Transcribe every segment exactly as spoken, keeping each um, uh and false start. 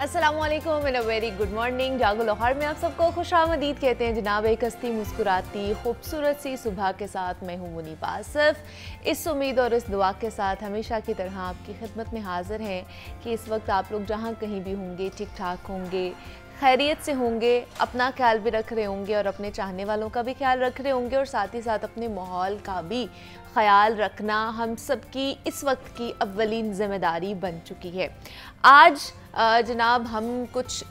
अस्सलाम वालेकुम and a very good morning. जागो लाहौर में आप सबको खुशामदीद कहते हैं जनाब। एक हस्ती मुस्कुराती खूबसूरत सी सुबह के साथ मैं हूँ मुनीब आसिफ। इस उम्मीद और इस दुआ के साथ हमेशा की तरह आपकी खिदमत में हाजिर हैं कि इस वक्त आप लोग जहाँ कहीं भी होंगे ठीक ठाक होंगे, खैरियत से होंगे, अपना ख्याल भी रख रहे होंगे और अपने चाहने वालों का भी ख्याल रख रहे होंगे और साथ ही साथ अपने माहौल का भी ख्याल रखना हम सब की इस वक्त की अव्वलीन ज़िम्मेदारी बन चुकी है। आज जनाब हम कुछ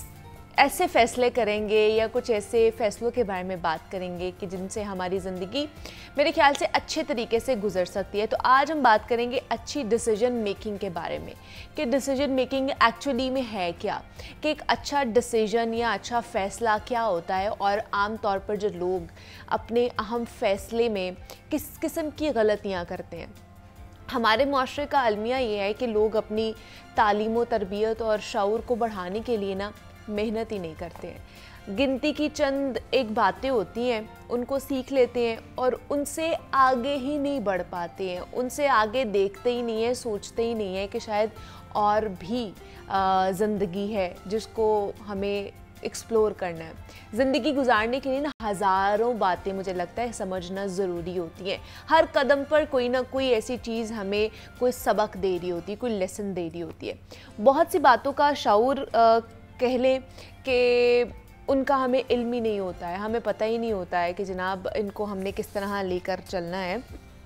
ऐसे फ़ैसले करेंगे या कुछ ऐसे फ़ैसलों के बारे में बात करेंगे कि जिनसे हमारी ज़िंदगी मेरे ख्याल से अच्छे तरीके से गुजर सकती है। तो आज हम बात करेंगे अच्छी डिसीजन मेकिंग के बारे में कि डिसीजन मेकिंग एक्चुअली में है क्या, कि एक अच्छा डिसीजन या अच्छा फ़ैसला क्या होता है और आम तौर पर जो लोग अपने अहम फ़ैसले में किस किस्म की गलतियाँ करते हैं। हमारे मुआशरे का अलमिया ये है कि लोग अपनी तालीम व तरबियत और शऊर को बढ़ाने के लिए ना मेहनत ही नहीं करते हैं। गिनती की चंद एक बातें होती हैं, उनको सीख लेते हैं और उनसे आगे ही नहीं बढ़ पाते हैं, उनसे आगे देखते ही नहीं है, सोचते ही नहीं है कि शायद और भी ज़िंदगी है जिसको हमें एक्सप्लोर करना है। ज़िंदगी गुजारने के लिए ना हज़ारों बातें मुझे लगता है समझना ज़रूरी होती हैं। हर कदम पर कोई ना कोई ऐसी चीज़ हमें कोई सबक दे रही होती है, कोई लेसन दे रही होती है। बहुत सी बातों का शऊर कह लें कि उनका हमें इल्म ही नहीं होता है, हमें पता ही नहीं होता है कि जनाब इनको हमने किस तरह लेकर चलना है।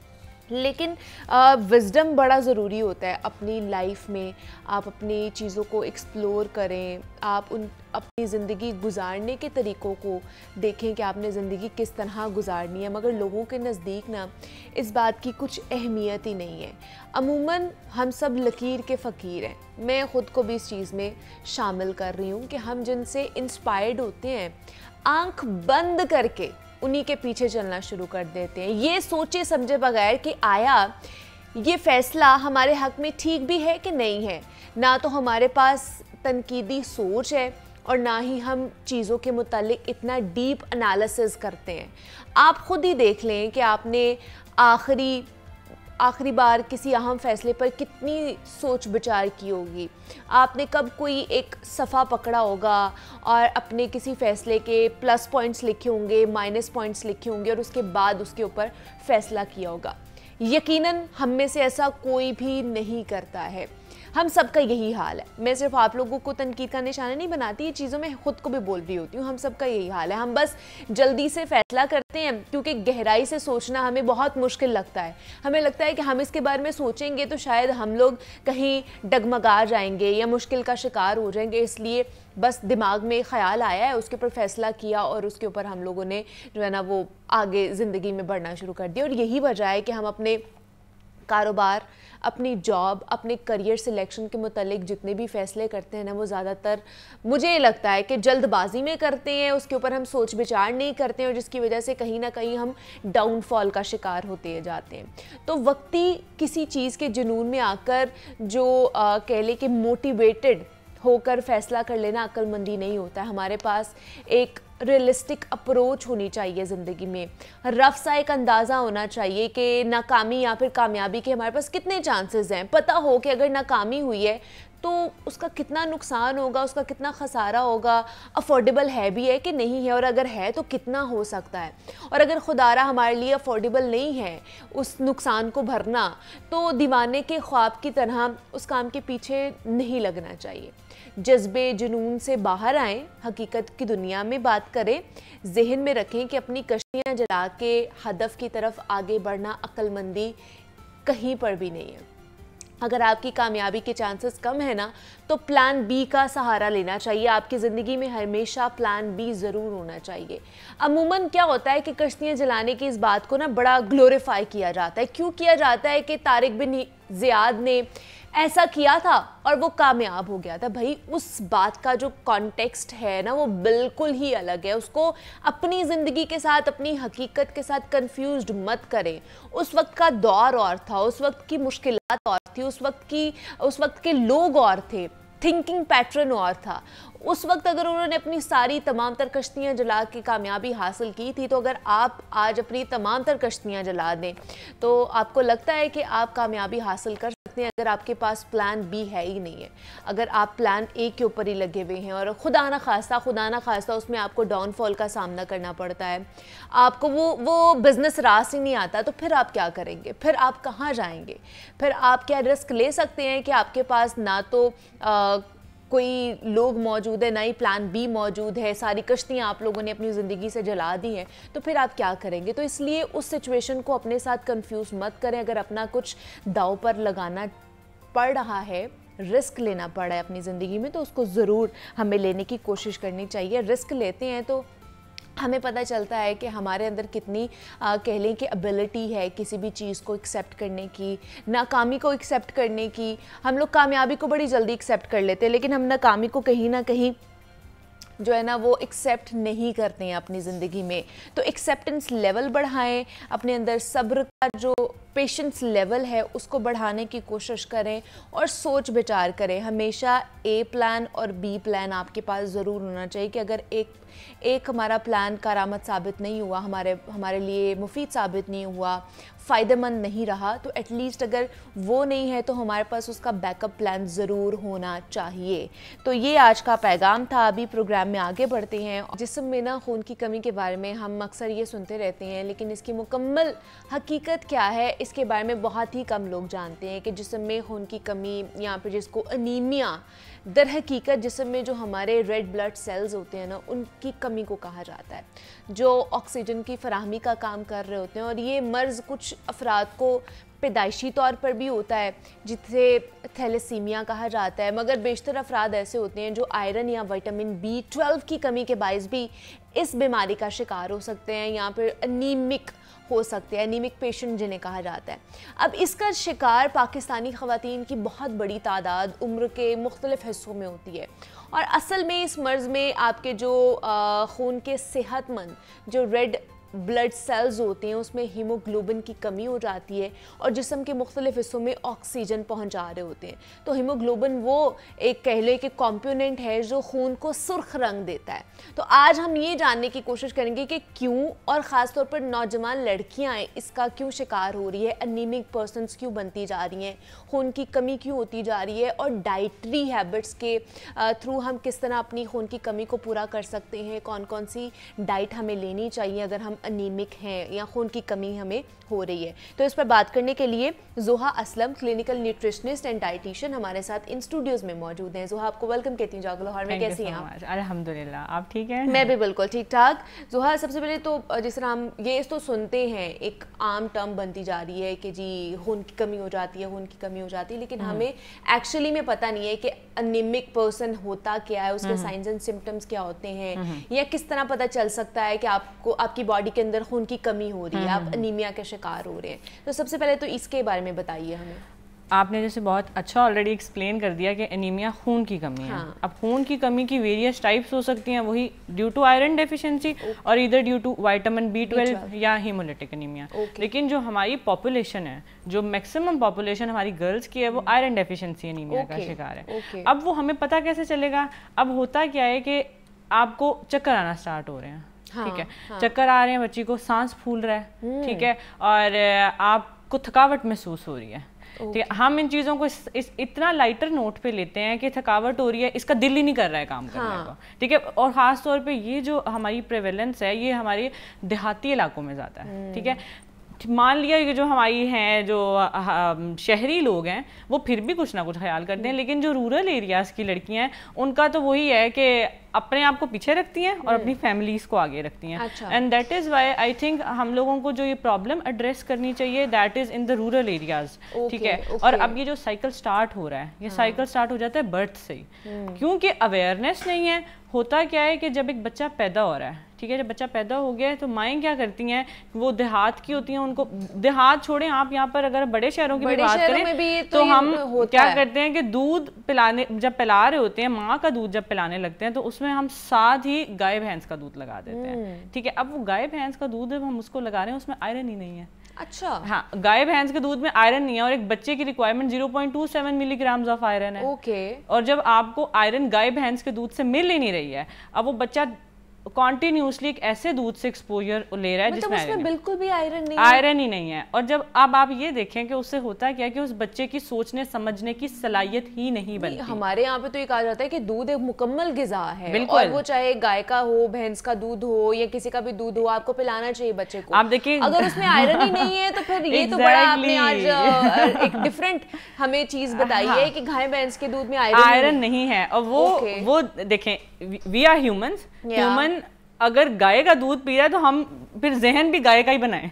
लेकिन विज़डम बड़ा ज़रूरी होता है अपनी लाइफ में। आप अपनी चीज़ों को एक्सप्लोर करें, आप उन अपनी ज़िंदगी गुजारने के तरीक़ों को देखें कि आपने ज़िंदगी किस तरह गुजारनी है, मगर लोगों के नज़दीक ना इस बात की कुछ अहमियत ही नहीं है। अमूमन हम सब लकीर के फ़कीर हैं, मैं ख़ुद को भी इस चीज़ में शामिल कर रही हूँ कि हम जिनसे इंस्पायर्ड होते हैं आँख बंद करके उन्हीं के पीछे चलना शुरू कर देते हैं, ये सोचे समझे बगैर कि आया ये फ़ैसला हमारे हक़ में ठीक भी है कि नहीं है। ना तो हमारे पास तनकीदी सोच है और ना ही हम चीज़ों के मुतालिक इतना डीप एनालिसिस करते हैं। आप ख़ुद ही देख लें कि आपने आखिरी आखिरी बार किसी अहम फ़ैसले पर कितनी सोच विचार की होगी, आपने कब कोई एक सफ़ा पकड़ा होगा और अपने किसी फ़ैसले के प्लस पॉइंट्स लिखे होंगे, माइनस पॉइंट्स लिखे होंगे और उसके बाद उसके ऊपर फ़ैसला किया होगा। यकीनन हम में से ऐसा कोई भी नहीं करता है, हम सबका यही हाल है। मैं सिर्फ आप लोगों को तनकीद का निशाना नहीं बनाती, ये चीज़ों में ख़ुद को भी बोल रही होती हूँ, हम सबका यही हाल है। हम बस जल्दी से फ़ैसला करते हैं क्योंकि गहराई से सोचना हमें बहुत मुश्किल लगता है। हमें लगता है कि हम इसके बारे में सोचेंगे तो शायद हम लोग कहीं डगमगा जाएंगे या मुश्किल का शिकार हो जाएंगे, इसलिए बस दिमाग में ख़याल आया है, उसके ऊपर फ़ैसला किया और उसके ऊपर हम लोगों ने जो है ना वो आगे ज़िंदगी में बढ़ना शुरू कर दिया। और यही वजह है कि हम अपने कारोबार, अपनी जॉब, अपने करियर सिलेक्शन के मुतालिक जितने भी फ़ैसले करते हैं ना वो ज़्यादातर मुझे ये लगता है कि जल्दबाजी में करते हैं, उसके ऊपर हम सोच विचार नहीं करते हैं और जिसकी वजह से कहीं ना कहीं हम डाउनफॉल का शिकार होते जाते हैं। तो वक्ती किसी चीज़ के जुनून में आकर जो आ, कह ले कि मोटिवेटेड होकर फ़ैसला कर लेना अक्लमंदी नहीं होता है। हमारे पास एक रियलिस्टिक अप्रोच होनी चाहिए ज़िंदगी में, रफ सा एक अंदाज़ा होना चाहिए कि नाकामी या फिर कामयाबी के हमारे पास कितने चांसेस हैं। पता हो कि अगर नाकामी हुई है तो उसका कितना नुकसान होगा, उसका कितना ख़सारा होगा, अफोर्डेबल है भी है कि नहीं है, और अगर है तो कितना हो सकता है। और अगर खुदारा हमारे लिए अफोर्डेबल नहीं है उस नुकसान को भरना, तो दीवाने के ख्वाब की तरह उस काम के पीछे नहीं लगना चाहिए। जज्बे जुनून से बाहर आएँ, हकीकत की दुनिया में बात करें, जहन में रखें कि अपनी कश्तियाँ जला के हदफ की तरफ आगे बढ़ना अक्लमंदी कहीं पर भी नहीं है। अगर आपकी कामयाबी के चांसेस कम है ना तो प्लान बी का सहारा लेना चाहिए। आपकी ज़िंदगी में हमेशा प्लान बी ज़रूर होना चाहिए। अमूमन क्या होता है कि कश्तियाँ जलाने की इस बात को ना बड़ा ग्लोरीफाई किया जाता है। क्यों किया जाता है कि तारिक बिन ज़ियाद ने ऐसा किया था और वो कामयाब हो गया था। भाई उस बात का जो कॉन्टेक्स्ट है ना वो बिल्कुल ही अलग है। उसको अपनी ज़िंदगी के साथ, अपनी हकीकत के साथ कंफ्यूज्ड मत करें। उस वक्त का दौर और था, उस वक्त की मुश्किलात और थी, उस वक्त की उस वक्त के लोग और थे, थिंकिंग पैटर्न और था। उस वक्त अगर उन्होंने अपनी सारी तमाम तर कश्तियाँ जला के कामयाबी हासिल की थी, तो अगर आप आज अपनी तमाम तर कश्तियाँ जला दें तो आपको लगता है कि आप कामयाबी हासिल कर सकते सकते हैं अगर आपके पास प्लान बी है ही नहीं है. अगर आप प्लान ए के ऊपर ही लगे हुए हैं और खुदा ना खास्ता खुदा ना खास्ता उसमें आपको डाउनफॉल का सामना करना पड़ता है, आपको वो वो बिज़नेस रास ही नहीं आता, तो फिर आप क्या करेंगे? फिर आप कहाँ जाएंगे? फिर आप क्या रिस्क ले सकते हैं कि आपके पास ना तो आ, कोई लोग मौजूद है, ना ही प्लान बी मौजूद है, सारी कश्तियाँ आप लोगों ने अपनी ज़िंदगी से जला दी हैं, तो फिर आप क्या करेंगे? तो इसलिए उस सिचुएशन को अपने साथ कंफ्यूज मत करें. अगर अपना कुछ दाव पर लगाना पड़ रहा है, रिस्क लेना पड़ा है अपनी ज़िंदगी में, तो उसको ज़रूर हमें लेने की कोशिश करनी चाहिए. रिस्क लेते हैं तो हमें पता चलता है कि हमारे अंदर कितनी आ, कह लें कि एबिलिटी है किसी भी चीज़ को एक्सेप्ट करने की, नाकामी को एक्सेप्ट करने की. हम लोग कामयाबी को बड़ी जल्दी एक्सेप्ट कर लेते हैं, लेकिन हम नाकामी को कहीं ना कहीं जो है ना वो एक्सेप्ट नहीं करते हैं अपनी ज़िंदगी में. तो एक्सेप्टेंस लेवल बढ़ाएं, अपने अंदर सब्र का जो पेशेंस लेवल है उसको बढ़ाने की कोशिश करें और सोच विचार करें. हमेशा ए प्लान और बी प्लान आपके पास ज़रूर होना चाहिए कि अगर एक एक हमारा प्लान कारामद साबित नहीं हुआ, हमारे हमारे लिए मुफीद साबित नहीं हुआ, फ़ायदेमंद नहीं रहा, तो एटलीस्ट अगर वो नहीं है तो हमारे पास उसका बैकअप प्लान ज़रूर होना चाहिए. तो ये आज का पैगाम था. अभी प्रोग्राम में आगे बढ़ते हैं. जिस्म में ना खून की कमी के बारे में हम अक्सर ये सुनते रहते हैं, लेकिन इसकी मुकम्मल हकीकत क्या है इसके बारे में बहुत ही कम लोग जानते हैं कि जिस्म में खून की कमी या फिर जिसको अनीमिया, दर हकीकत जिस्म में जो हमारे रेड ब्लड सेल्स होते हैं ना उनकी कमी को कहा जाता है, जो ऑक्सीजन की फराहमी का काम कर रहे होते हैं. और ये मर्ज़ कुछ अफराद को पैदाइशी तौर पर भी होता है जिसे थैलेसीमिया कहा जाता है, मगर बेशतर अफराद ऐसे होते हैं जो आयरन या विटामिन बी ट्वेल्व की कमी के बायस भी इस बीमारी का शिकार हो सकते हैं या फिर अनीमिक हो सकते हैं, एनीमिक पेशेंट जिन्हें कहा जाता है. अब इसका शिकार पाकिस्तानी ख़वातीन की बहुत बड़ी तादाद उम्र के मुख्तलिफ हिस्सों में होती है. और असल में इस मर्ज़ में आपके जो खून के सेहतमंद जो रेड ब्लड सेल्स होते हैं उसमें हीमोग्लोबिन की कमी हो जाती है और जिस्म के मुख्तलिफ हिस्सों में ऑक्सीजन पहुंचा रहे होते हैं. तो हीमोग्लोबिन वो एक कह लें कि कॉम्पोनेंट है जो खून को सुर्ख रंग देता है. तो आज हम ये जानने की कोशिश करेंगे कि क्यों और ख़ास तौर पर नौजवान लड़कियां इसका क्यों शिकार हो रही है, अनीमिक पर्सनस क्यों बनती जा रही हैं, खून की कमी क्यों होती जा रही है, और डाइटरी हैबिट्स के थ्रू हम किस तरह अपनी खून की कमी को पूरा कर सकते हैं, कौन कौन सी डाइट हमें लेनी चाहिए अगर हम अनीमिक हैं या खून की कमी हमें हो रही है. तो इस पर बात करने के लिए Zoha Aslam, clinical nutritionist and dietitian, हमारे साथ इन स्टूडियोज़ में मौजूद हैं. ज़ोहा, आपको वेलकम कहती हूँ जागो लाहौर में. कैसी हैं आप? अल्हम्दुलिल्लाह, आप ठीक हैं? मैं भी बिल्कुल ठीक ठाक. ज़ोहा, सबसे पहले तो जिस तरह हम ये तो सुनते हैं, एक आम टर्म बनती जा रही है कि जी खून की कमी हो जाती है, खून की कमी हो जाती है, लेकिन हमें एक्चुअली में पता नहीं है कि अनीमिक पर्सन होता क्या है, उसके साइंस एंड सिम्टम्स क्या होते हैं, या किस तरह पता चल सकता है कि आपको आपकी बॉडी के अंदर खून की कमी हो रही है, आप अनीमिया के शिकार हो रहे हैं. तो सबसे पहले तो इसके बारे में बताइए हमें. आपने जैसे बहुत अच्छा ऑलरेडी एक्सप्लेन कर दिया कि एनीमिया खून की कमी है. हाँ. अब खून की कमी की वेरियस टाइप्स हो सकती हैं, वही ड्यू टू आयरन डेफिशिएंसी और इधर due to vitamin B twelve या हीमोलिटिक एनीमिया. लेकिन जो हमारी पॉपुलेशन है, जो मैक्सिमम पॉपुलेशन हमारी गर्ल्स की है, वो आयरन डेफिशिएंसी एनीमिया का शिकार है. अब वो हमें पता कैसे चलेगा? अब होता क्या है कि आपको चक्कर आना स्टार्ट हो रहे हैं. हाँ, ठीक है. हाँ. चक्कर आ रहे हैं, बच्ची को सांस फूल रहा है, ठीक है, और आपको थकावट महसूस हो रही है. ठीक है, हम इन चीज़ों को इस, इस इतना लाइटर नोट पे लेते हैं कि थकावट हो रही है, इसका दिल ही नहीं कर रहा है काम करने हाँ. को. ठीक है, और ख़ास तौर पे ये जो हमारी प्रेवेलेंस है ये हमारे देहाती इलाकों में ज़्यादा है. ठीक है, मान लिया कि जो हमारी हैं जो शहरी लोग हैं वो फिर भी कुछ ना कुछ ख्याल करते हैं, लेकिन जो रूरल एरियाज़ की लड़कियां हैं उनका तो वही है कि अपने आप को पीछे रखती हैं और अपनी फैमिलीज को आगे रखती हैं. And that is why I think हम लोगों को जो ये प्रॉब्लम एड्रेस करनी चाहिए, that is in the rural areas. ठीक है, और अब ये जो साइकिल स्टार्ट हो रहा है, ये साइकिल स्टार्ट हो जाता है बर्थ से ही, क्योंकि अवेयरनेस नहीं है. होता क्या है कि जब एक बच्चा पैदा हो रहा है, ठीक है, जब बच्चा पैदा हो गया है तो माएँ क्या करती हैं, वो देहात की होती हैं, उनको देहात छोड़ें, आप यहाँ पर अगर बड़े शहरों की भी बात करें तो, तो हम क्या करते हैं कि दूध पिलाने जब पिला रहे होते हैं, माँ का दूध जब पिलाने लगते हैं तो उसमें हम साथ ही गाय भैंस का दूध लगा देते हैं. ठीक है, अब वो गाय भैंस का दूध जब हम उसको लगा रहे हैं उसमें आयरन ही नहीं है. अच्छा. हाँ, गाय भैंस के दूध में आयरन नहीं है और एक बच्चे की requirement zero point two seven milligrams of iron है. ओके. और जब आपको आयरन गाय भैंस के दूध से मिल ही नहीं रही है, अब वो बच्चा کانٹینیوسلی ایک ایسے دودھ سے ایکسپوجر لے رہا ہے جس میں آئرن بالکل بھی آئرن نہیں آئرن ہی نہیں ہے. اور جب اب آپ یہ دیکھیں کہ اس سے ہوتا کیا کہ اس بچے کی سوچنے سمجھنے کی صلاحیت ہی نہیں بنتی. ہمارے یہاں پہ تو یہ کہا جاتا ہے کہ دودھ ایک مکمل غذا ہے, اور وہ چاہے گائے کا ہو, بھینس کا دودھ ہو یا کسی کا بھی دودھ ہو, آپ کو پلانا چاہیے بچے کو. آپ دیکھیں اگر اس میں آئرن ہی نہیں ہے تو پھر یہ تو بڑا آپ نے آج ایک ڈفرینٹ ہمیں چیز بتائی ہے کہ گائے بھینس کے دودھ میں آئرن نہیں ہے. اور وہ وہ دیکھیں وی آر ہیومنز, ہیومن اگر گائے کا دودھ پی رہا ہے تو ہم پھر ذہن بھی گائے کا ہی بنائیں.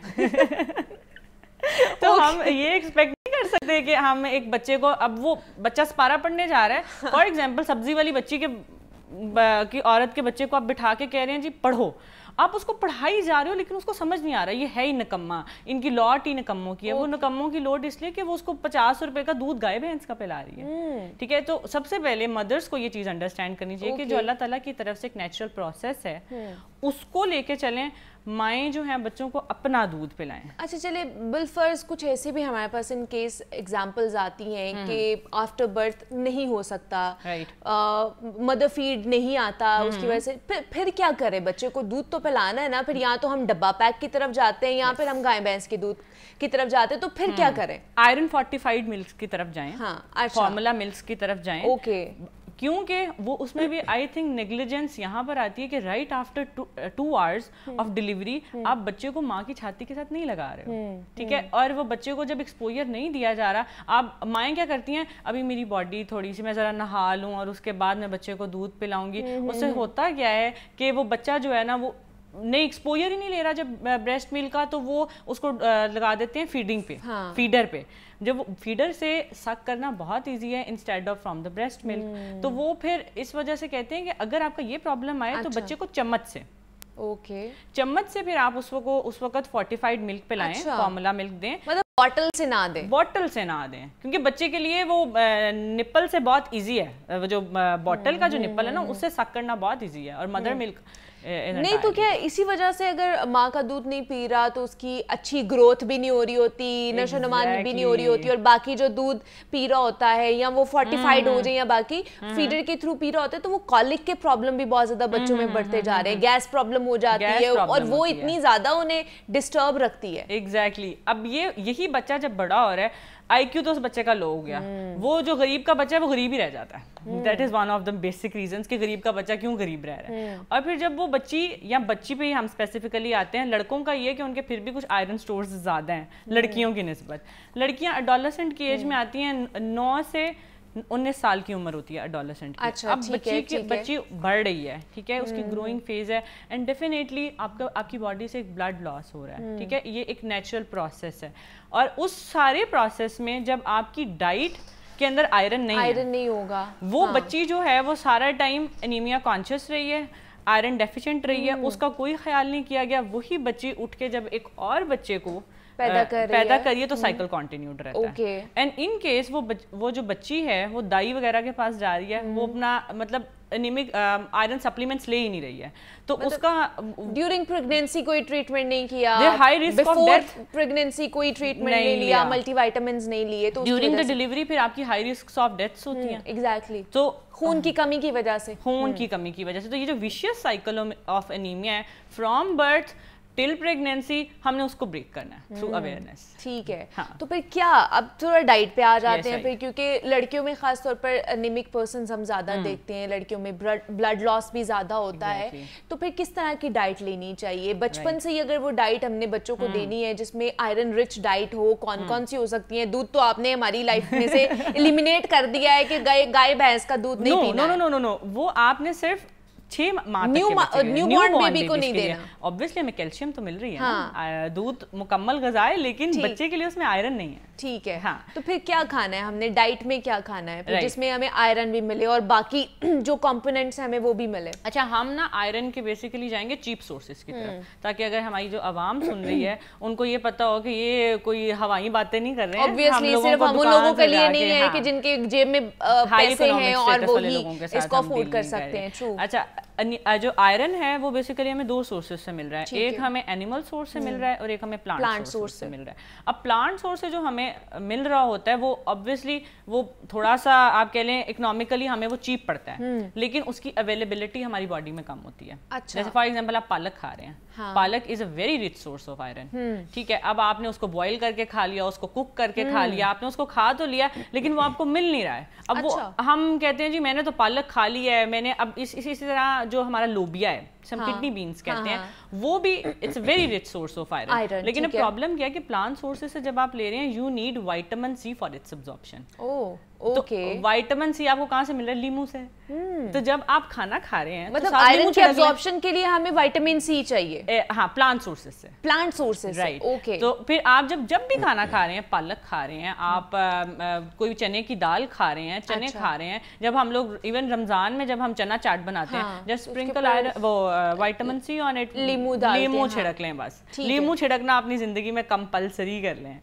تو ہم یہ ایکسپیکٹ نہیں کر سکتے کہ ہم ایک بچے کو, اب وہ بچہ سپارہ پڑھنے جا رہا ہے فار ایگزامپل, سبزی والی بچی کے کی عورت کے بچے کو آپ بٹھا کے کہہ رہے ہیں جی پڑھو, آپ اس کو پڑھائی جا رہے ہو لیکن اس کو سمجھ نہیں آ رہا, یہ ہے ہی نکما, ان کی لوٹ ہی نکموں کی ہے. وہ نکموں کی لوٹ اس لیے کہ وہ اس کو پچاس روپے کا دودھ گائے بھینس کا پلا رہی ہے. ٹھیک ہے, تو سب سے پہلے مدرس کو یہ چیز انڈرسٹینڈ کرنی چاہیے کہ جو اللہ تعالیٰ کی طرف سے ایک نیچرل پروسیس ہے اس کو لے کے چلیں. مائیں جو ہیں بچوں کو اپنا دودھ پلائیں. اچھا چلے بالفرض کچھ ایسے بھی ہمارے پاس ان کیس ایگزامپلز آتی ہیں کہ آفٹر برتھ نہیں ہو سکتا, مدر فیڈ نہیں آتا, اس کی وجہ سے پھر کیا کرے؟ بچے کو دودھ تو پلانا ہے نا, پھر یا تو ہم ڈبہ پیک کی طرف جاتے ہیں یا پھر ہم گائے بھینس کے دودھ کی طرف جاتے ہیں, تو پھر کیا کریں؟ آئرن فورٹیفائڈ ملکس کی طرف جائیں, فارمولا ملکس کی طرف جائیں. اوکے, کیونکہ وہ اس میں بھی آئی تھنک نیگلیجنس یہاں پر آتی ہے کہ right after two hours of delivery آپ بچے کو ماں کی چھاتی کے ساتھ نہیں لگا رہے ہو. ٹھیک ہے, اور وہ بچے کو جب ایکسپوجر نہیں دیا جا رہا, آپ مائیں کیا کرتی ہیں, ابھی میری باڈی تھوڑی سی میں ذرا نہا لوں اور اس کے بعد میں بچے کو دودھ پلاؤں گی. اس سے ہوتا کیا ہے کہ وہ بچہ جو ہے نا وہ نہیں ایکسپوجر ہی نہیں لے رہا جب بریسٹ ملک کا, تو وہ اس کو لگا دیتے ہیں فیڈنگ پہ, فیڈر پہ. جب فیڈر سے سک کرنا بہت ایزی ہے instead of from the breast milk, تو وہ پھر اس وجہ سے کہتے ہیں کہ اگر آپ کا یہ پرابلم آئے تو بچے کو چمچ سے اوکے چمچ سے پھر آپ اس کو اس وقت فورٹیفائڈ ملک پلائیں, فارمولا ملک دیں, مطلب بوٹل سے نہ دیں. بوٹل سے نہ دیں کیونکہ بچے کے لیے وہ نپل سے بہت ایزی ہے, جو بوٹل کا جو نپل ہے نا اس سے سک کرنا بہت ایزی ہے. اور مدر ملک نہیں تو کیا اسی وجہ سے اگر ماں کا دودھ نہیں پی رہا تو اس کی اچھی گروتھ بھی نہیں ہو رہی ہوتی, نشو نما بھی نہیں ہو رہی ہوتی, اور باقی جو دودھ پی رہا ہوتا ہے یا وہ فورٹیفائڈ ہو جائے یا باقی فیڈر کے تھرو پی رہا ہوتا ہے تو وہ کالک کے پرابلم بھی بہت زیادہ بچوں میں بڑھتے جا رہے ہیں, گیس پرابلم ہو جاتی ہے اور وہ اتنی زیادہ انہیں ڈسٹرب رکھتی ہے. ایگزیکٹلی. اب یہ یہی بچہ جب بڑا ہو رہا ہے, آئی کیو تو اس بچے کا لو ہو گیا, وہ جو غریب کا بچہ ہے وہ غریب ہی رہ جاتا ہے. That is one of the basic reasons کہ غریب کا بچہ کیوں غریب رہ رہا ہے. اور پھر جب وہ بچی یا بچی پہ ہی ہم اسپیسیفکلی آتے ہیں, لڑکوں کا یہ کہ ان کے پھر بھی کچھ آئرن سٹورز زیادہ ہیں لڑکیوں کی نسبت. لڑکیاں اڈولسنٹ کی ایج میں آتی ہیں, نو سے انیس سال کی عمر ہوتی ہے اڈولسنٹ کی. اب بچی کی بچی بڑھ رہی ہے, ٹھیک ہے, اس کی گروئنگ فیز ہے, اینڈ ڈیفینیٹلی آپ کا آپ کی باڈی سے ایک بلڈ لاس ہو رہا ہے. ٹھیک ہے, یہ ایک نیچرل پروسیس ہے. اور اس سارے پروسیس میں جب آپ کی ڈائٹ کے اندر آئرن نہیں آئرن نہیں ہوگا, وہ بچی جو ہے وہ سارا ٹائم انیمیا کانشیس رہی ہے, آئرن ڈیفیشنٹ رہی ہے, اس کا کوئی خیال نہیں کیا گیا. وہی بچی اٹھ کے جب ایک اور بچے کو پیدا کر پیدا کریے تو سائیکل کنٹینیوڈ رہتا ہے. اینڈ ان کیس وہ وہ جو بچی ہے وہ دائی وغیرہ کے پاس جا رہی ہے, وہ اپنا مطلب انیمک آئرن سپلیمنٹس لے ہی نہیں رہی ہے, تو اس کا ڈیورنگ پریگنینسی کوئی ٹریٹمنٹ نہیں کیا, high risk of death pregnancy کوئی ٹریٹمنٹ نہیں لیا, ملٹی وائٹامنز نہیں لیے, تو ڈیورنگ دا ڈیلیوری پھر آپ کی ہائی رسک آف ڈیتھس ہوتی ہیں. ایگزیکٹلی. تو خون کی کمی کی وجہ سے خون کی کمی کی وجہ سے تو یہ جو ویشیس سائیکل آف انیمیا ہے فرام برتھ ٹل پریگنینسی, ہم نے اس کو بریک کرنا ہے تھرو اویئرنیس. ٹھیک ہے, تو پھر کیا اب تھوڑا ڈائٹ پہ آ جاتے ہیں پھر, کیونکہ لڑکیوں میں خاص طور پر انیمک پرسنز ہم زیادہ دیکھتے ہیں, لڑکیوں میں بلڈ لاس بھی زیادہ ہوتا ہے, تو پھر کس طرح کی ڈائٹ لینی چاہیے بچپن سے ہی؟ اگر وہ ڈائٹ ہم نے بچوں کو دینی ہے جس میں آئرن رچ ڈائٹ ہو, کون کون سی ہو سکتی ہیں؟ دودھ تو آپ نے ہماری لائف میں سے ایلیمینیٹ کر دیا ہے کہ گائے گائے بھینس کا دودھ نہیں پینا. نو نو نو نو وہ آپ نے صرف چھ ماہ نیو بورن بیبی کو نہیں دینا. obviously ہمیں کیلشیم تو مل رہی ہے, دودھ مکمل غذا ہے, لیکن بچے کے لیے اس میں آئرن نہیں ہے. ٹھیک ہے, تو پھر کیا کھانا ہے ہم نے ڈائٹ میں, کیا کھانا ہے جس میں ہمیں آئرن بھی ملے اور باقی جو کمپوننٹس ہیں ہمیں وہ بھی ملے؟ اچھا, ہم نا آئرن کے بیسیکلی جائیں گے چیپ سورسز کی طرف, تاکہ اگر ہماری جو عوام سن رہی ہے ان کو یہ پتا ہو کہ یہ کوئی ہوائی باتیں نہیں کر رہے ہیں. obviously صرف ہم ان لوگوں کے لیے نہیں ہے کہ جن کے جیب میں پیسے ہیں اور وہی اس کو افورڈ کر سکتے ہیں. اچھا, जो आयरन है वो बेसिकली हमें दो सोर्सेज से मिल रहा है, एक हमें एनिमल सोर्स से मिल रहा है और एक हमें प्लांट सोर्स से मिल रहा है। अब प्लांट सोर्स से जो हमें मिल रहा होता है वो ऑब्वियसली वो थोड़ा सा आप कह लें इकोनॉमिकली हमें वो चीप पड़ता है, लेकिन उसकी अवेलेबिलिटी हमारी बॉडी में कम होती है। अच्छा। जैसे फॉर एग्जांपल आप पालक खा रहे हैं, हाँ। Palak is a very rich source of iron, ठीक है। अब आपने उसको बॉईल करके खा लिया, उसको कुक करके खा लिया, आपने उसको खा तो लिया लेकिन वो आपको मिल नहीं रहा है। अब अच्छा। वो हम कहते हैं जी मैंने तो पालक खा लिया है, मैंने अब इस इसी तरह जो हमारा लोबिया है, हम किडनी बीन्स कहते हैं, वो भी it's very rich source of iron, लेकिन प्रॉब्लम क्या है कि प्लांट सोर्सेज से जब आप ले रहे हैं you need vitamin C for its absorption. Okay, vitamin C आपको कहाँ से मिल रहा है? लीमू से। hmm. तो जब आप खाना खा रहे हैं मतलब आयरन के एब्जॉर्प्शन के लिए हमें विटामिन सी चाहिए। ए, हाँ, प्लांट सोर्सेज से। Plant sources, right. ओके, तो फिर आप जब जब भी खाना खा रहे हैं, पालक खा रहे हैं आप, आ, आ, कोई चने की दाल खा रहे हैं, चने अच्छा। खा रहे हैं, जब हम लोग इवन रमजान में जब हम चना चाट बनाते हाँ, हैं, जस्ट स्प्रिंकल आयरन वो विटामिन सी ऑन इट, लीमू लीमू छिड़क लें बस। लीमू छिड़कना अपनी जिंदगी में कंपलसरी कर लें।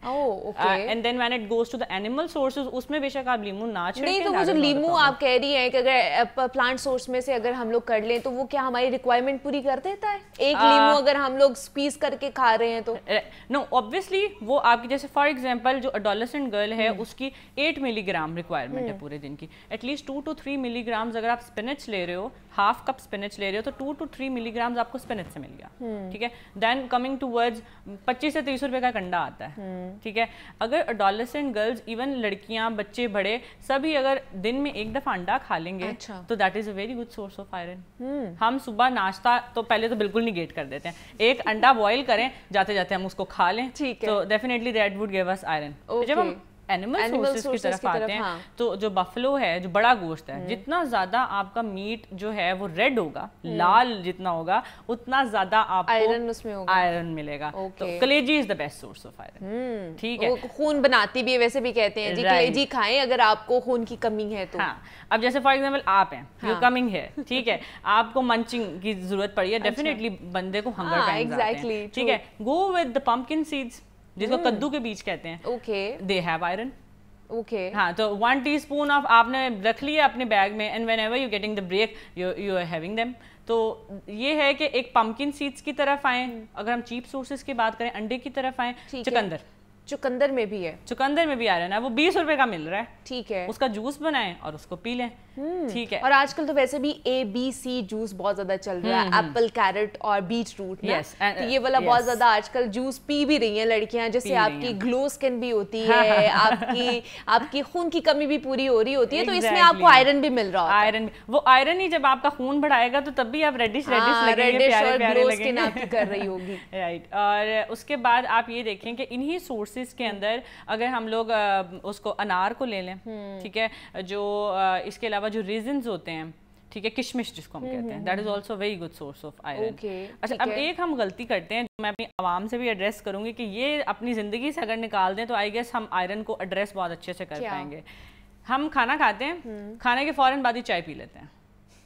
And then when it goes to the animal sources, उसमें बेशक आप लीमू ना छिड़कें। नहीं, तो वो जो लीमू आप कह रही हैं कि अगर प्लांट सोर्स में से अगर हम लोग कर लें तो वो क्या हमारी रिक्वायरमेंट पूरी कर देता है? एक लीमू अगर हम लोग स्क्वीज करके खा रहे हैं तो नो, ऑब्वियसली वो आपकी जैसे फॉर एग्जांपल जो एडोलेसेंट गर्ल है उसकी एट मिलीग्राम रिक्वायरमेंट है पूरे दिन की, at least two two three milligram अगर आप स्पिनच ले रहे हो, हाफ कप स्पिनच ले रहे हो तो टू टू थ्री मिलीग्राम आपको स्पिनच से मिल गया, ठीक है। देन कमिंग टूवर्ड्स पच्चीस से तीस रुपए का कंडा आता है, ठीक है। अगर एडोलेसेंट गर्ल्स, इवन लड़कियां, बच्चे, बड़े सभी अगर दिन में एक दफा अंडा खा लेंगे अच्छा। तो that is a very good source of iron. हम सुबह नाश्ता तो पहले तो बिल्कुल निगेट कर देते हैं, एक अंडा बॉईल करें, जाते जाते हम उसको खा लें, तो definitely that would give us iron. जब हम एनिमल सोर्सेज की तरफ आते हैं, हाँ। तो जो बफलो है, जो बड़ा गोश्त है, जितना ज्यादा आपका मीट जो है वो रेड होगा, लाल जितना होगा, उतना ज्यादा आपको आयरन उसमें होगा, आयरन मिलेगा। तो कलेजी is the best source of iron, ठीक है। खून बनाती भी है, वैसे भी कहते हैं जी कलेजी खाएं अगर आपको खून की कमी है तो। हाँ। अब जैसे फॉर एग्जांपल आप हैं, यू कमिंग है, ठीक है, आपको मंचिंग की जरूरत पड़ी है, डेफिनेटली बंदे को हंगर पैन्स आते हैं, ठीक है। Go with the pumpkin seeds, जिसको hmm. कद्दू के बीज कहते हैं, okay, they have iron, okay. हाँ, तो वन टीस्पून ऑफ आपने रख लिया अपने बैग में, and whenever you getting the break you you are having them. तो ये है कि एक पंपकिन सीड्स की तरफ आए, अगर हम चीप सोर्सेज की बात करें, अंडे की तरफ आए, चुकंदर, चुकंदर में भी है, चुकंदर में भी आयरन है, वो बीस रुपए का मिल रहा है, ठीक है। उसका जूस बनाएं और उसको पी लें, ठीक है। और आजकल तो वैसे भी ए बी सी जूस बहुत ज्यादा चल रहा है, एप्पल, कैरेट और बीट रूट, yes, तो ये वाला yes. बहुत ज्यादा आजकल जूस पी भी रही हैं लड़कियां, जिससे आपकी ग्लो स्किन भी होती है, आपकी आपकी खून की कमी भी पूरी हो रही होती है, exactly. तो इसमें आपको आयरन भी मिल रहा है। आयरन, वो आयरन ही जब आपका खून बढ़ाएगा तो तब भी आप रेडिश रेडिश लगेंगे, प्यारे प्यारे लगेंगे, आपकी कर रही होगी, राइट। और उसके बाद आप ये देखें कि इन्हीं सोर्सेज के अंदर अगर हम लोग उसको अनार को ले लें, ठीक है, जो इसके अलावा जो रीजन्स होते हैं, ठीक है, किशमिश जिसको हम कहते हैं, that is also very good source of iron. अच्छा, अब एक हम गलती करते हैं, मैं अपनी आवाम से भी एड्रेस करूंगी कि ये अपनी जिंदगी से अगर निकाल दें तो आई गेस हम आयरन को एड्रेस बहुत अच्छे से कर पाएंगे। हम खाना खाते हैं, खाने के फौरन बाद ही चाय पी लेते हैं,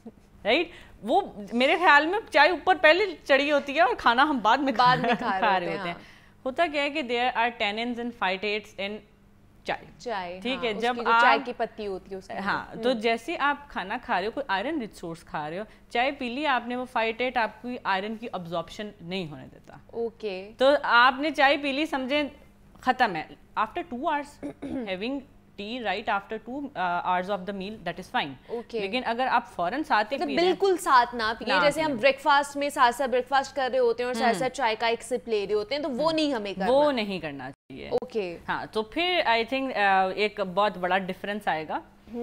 राइट। वो मेरे ख्याल में चाय ऊपर पहले चढ़ी होती है और खाना हम बाद में बाद में खा रहे होते हैं। होता क्या है कि there are tannins and phytates in chai, chai, ठीक है, जब आप चाय की पत्ती होती है उसमें, हाँ, तो जैसे आप खाना खा रहे हो, कोई आयरन रिच सोर्स खा रहे हो, चाय पी ली आपने, वो फाइटेट आपकी आयरन की अब्जॉर्प्शन नहीं होने देता, ओके। तो आपने चाय पी ली, समझे खत्म है। After two hours having tea, right after two hours of the meal, that is fine, लेकिन अगर आप फौरन साथ ही, बिल्कुल साथ ना पिए, जैसे हम ब्रेकफास्ट में साथ साथ ब्रेकफास्ट कर रहे होते हैं और साथ साथ चाय का एक सिप ले रहे होते हैं, तो वो नहीं हमें करना, वो नहीं करना चाहिए, ओके। हाँ, तो फिर आई थिंक एक बहुत बड़ा डिफरेंस आएगा